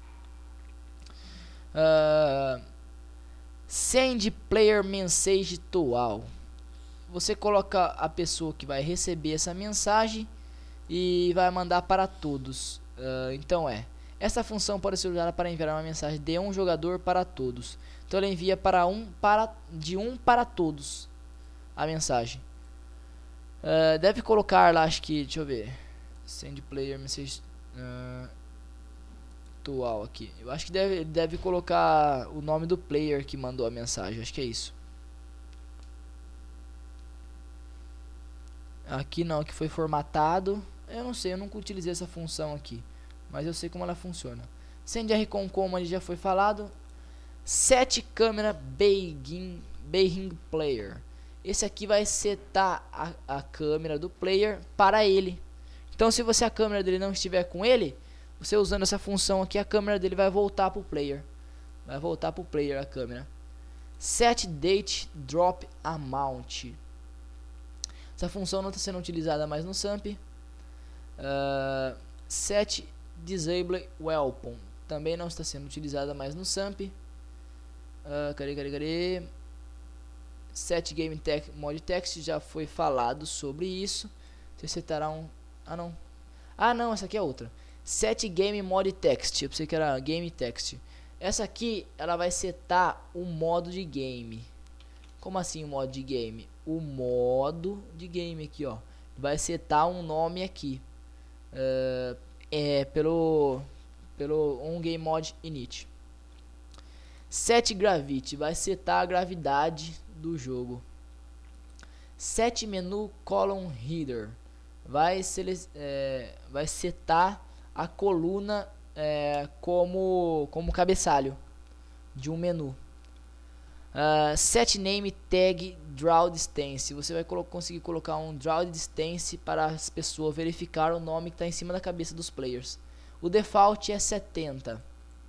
Send player message to all. Você coloca a pessoa que vai receber essa mensagem e vai mandar para todos. Então essa função pode ser usada para enviar uma mensagem de um jogador para todos. Então ele envia de um para todos a mensagem. Deve colocar lá, acho que, deixa eu ver, send player message to all aqui. Eu acho que deve colocar o nome do player que mandou a mensagem, acho que é isso. Aqui não, que foi formatado. Eu não sei, eu nunca utilizei essa função aqui, mas eu sei como ela funciona. Send recon command já foi falado. Set camera begin player. Esse aqui vai setar a câmera do player para ele. Então se a câmera dele não estiver com ele, você usando essa função aqui, a câmera dele vai voltar para o player. Vai voltar para o player a câmera. Set date drop amount. Essa função não está sendo utilizada mais no Samp. Set disable weapon. Também não está sendo utilizada mais no Samp. Cadê? Set game text mod text, já foi falado sobre isso. Você setará não, essa aqui é outra. Set game mod text, eu pensei que era game text. Essa aqui, ela vai setar o modo de game. Como assim o modo de game? O modo de game aqui, ó, vai setar um nome aqui. Pelo onGameMod init. Set gravity, vai setar a gravidade do jogo. Set menu column header, vai setar a coluna como cabeçalho de um menu. Set name tag draw distance, você vai conseguir colocar um draw distance para as pessoas verificar o nome que está em cima da cabeça dos players. O default é 70.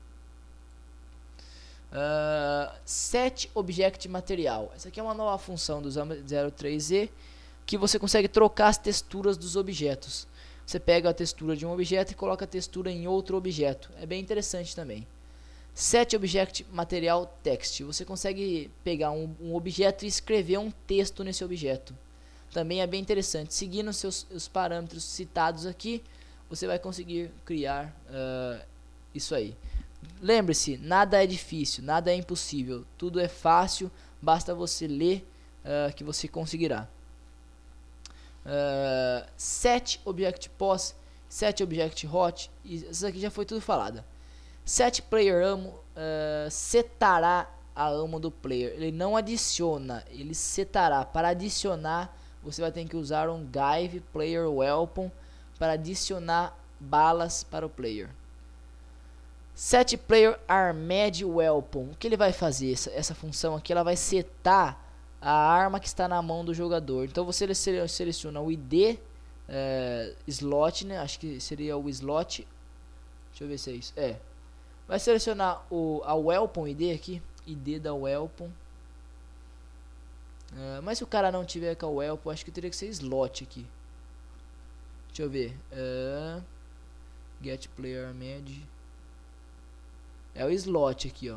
Set object material, essa aqui é uma nova função do Zamba 03Z que você consegue trocar as texturas dos objetos. Você pega a textura de um objeto e coloca a textura em outro objeto, é bem interessante também. Set object material text, você consegue pegar um objeto e escrever um texto nesse objeto, também é bem interessante. Seguindo os parâmetros citados aqui, você vai conseguir criar isso aí. Lembre-se, nada é difícil, nada é impossível, tudo é fácil, basta você ler que você conseguirá. Set object pos, set object hot, isso aqui já foi tudo falado. Set player ammo, setará a ammo do player, ele não adiciona, ele setará. Para adicionar, você vai ter que usar um give player weapon para adicionar balas para o player. Set player armed weapon, o que ele vai fazer? Essa função aqui, ela vai setar a arma que está na mão do jogador. Então você seleciona o ID slot, né? Acho que seria o slot Deixa eu ver se é isso. Vai selecionar a Weapon ID aqui. ID da Weapon. Mas se o cara não tiver com a Weapon, acho que teria que ser slot aqui. Deixa eu ver. Get Player Med. É o slot aqui, ó.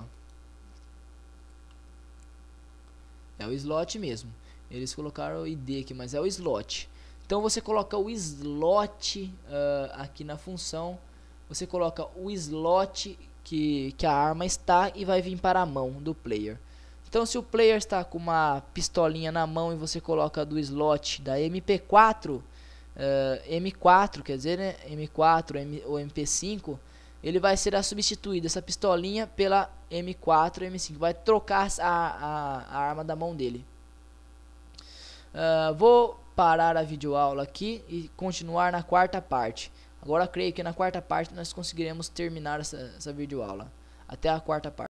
É o slot mesmo. Eles colocaram o ID aqui, mas é o slot. Então você coloca o slot aqui na função. Você coloca o slot que a arma está e vai vir para a mão do player. Então se o player está com uma pistolinha na mão e você coloca do slot da MP4, M4, quer dizer, né, M4 ou MP5, ele vai ser substituído essa pistolinha pela M4 M5, vai trocar a arma da mão dele. Vou parar a videoaula aqui e continuar na quarta parte. Agora creio que na quarta parte nós conseguiremos terminar essa videoaula. Até a quarta parte.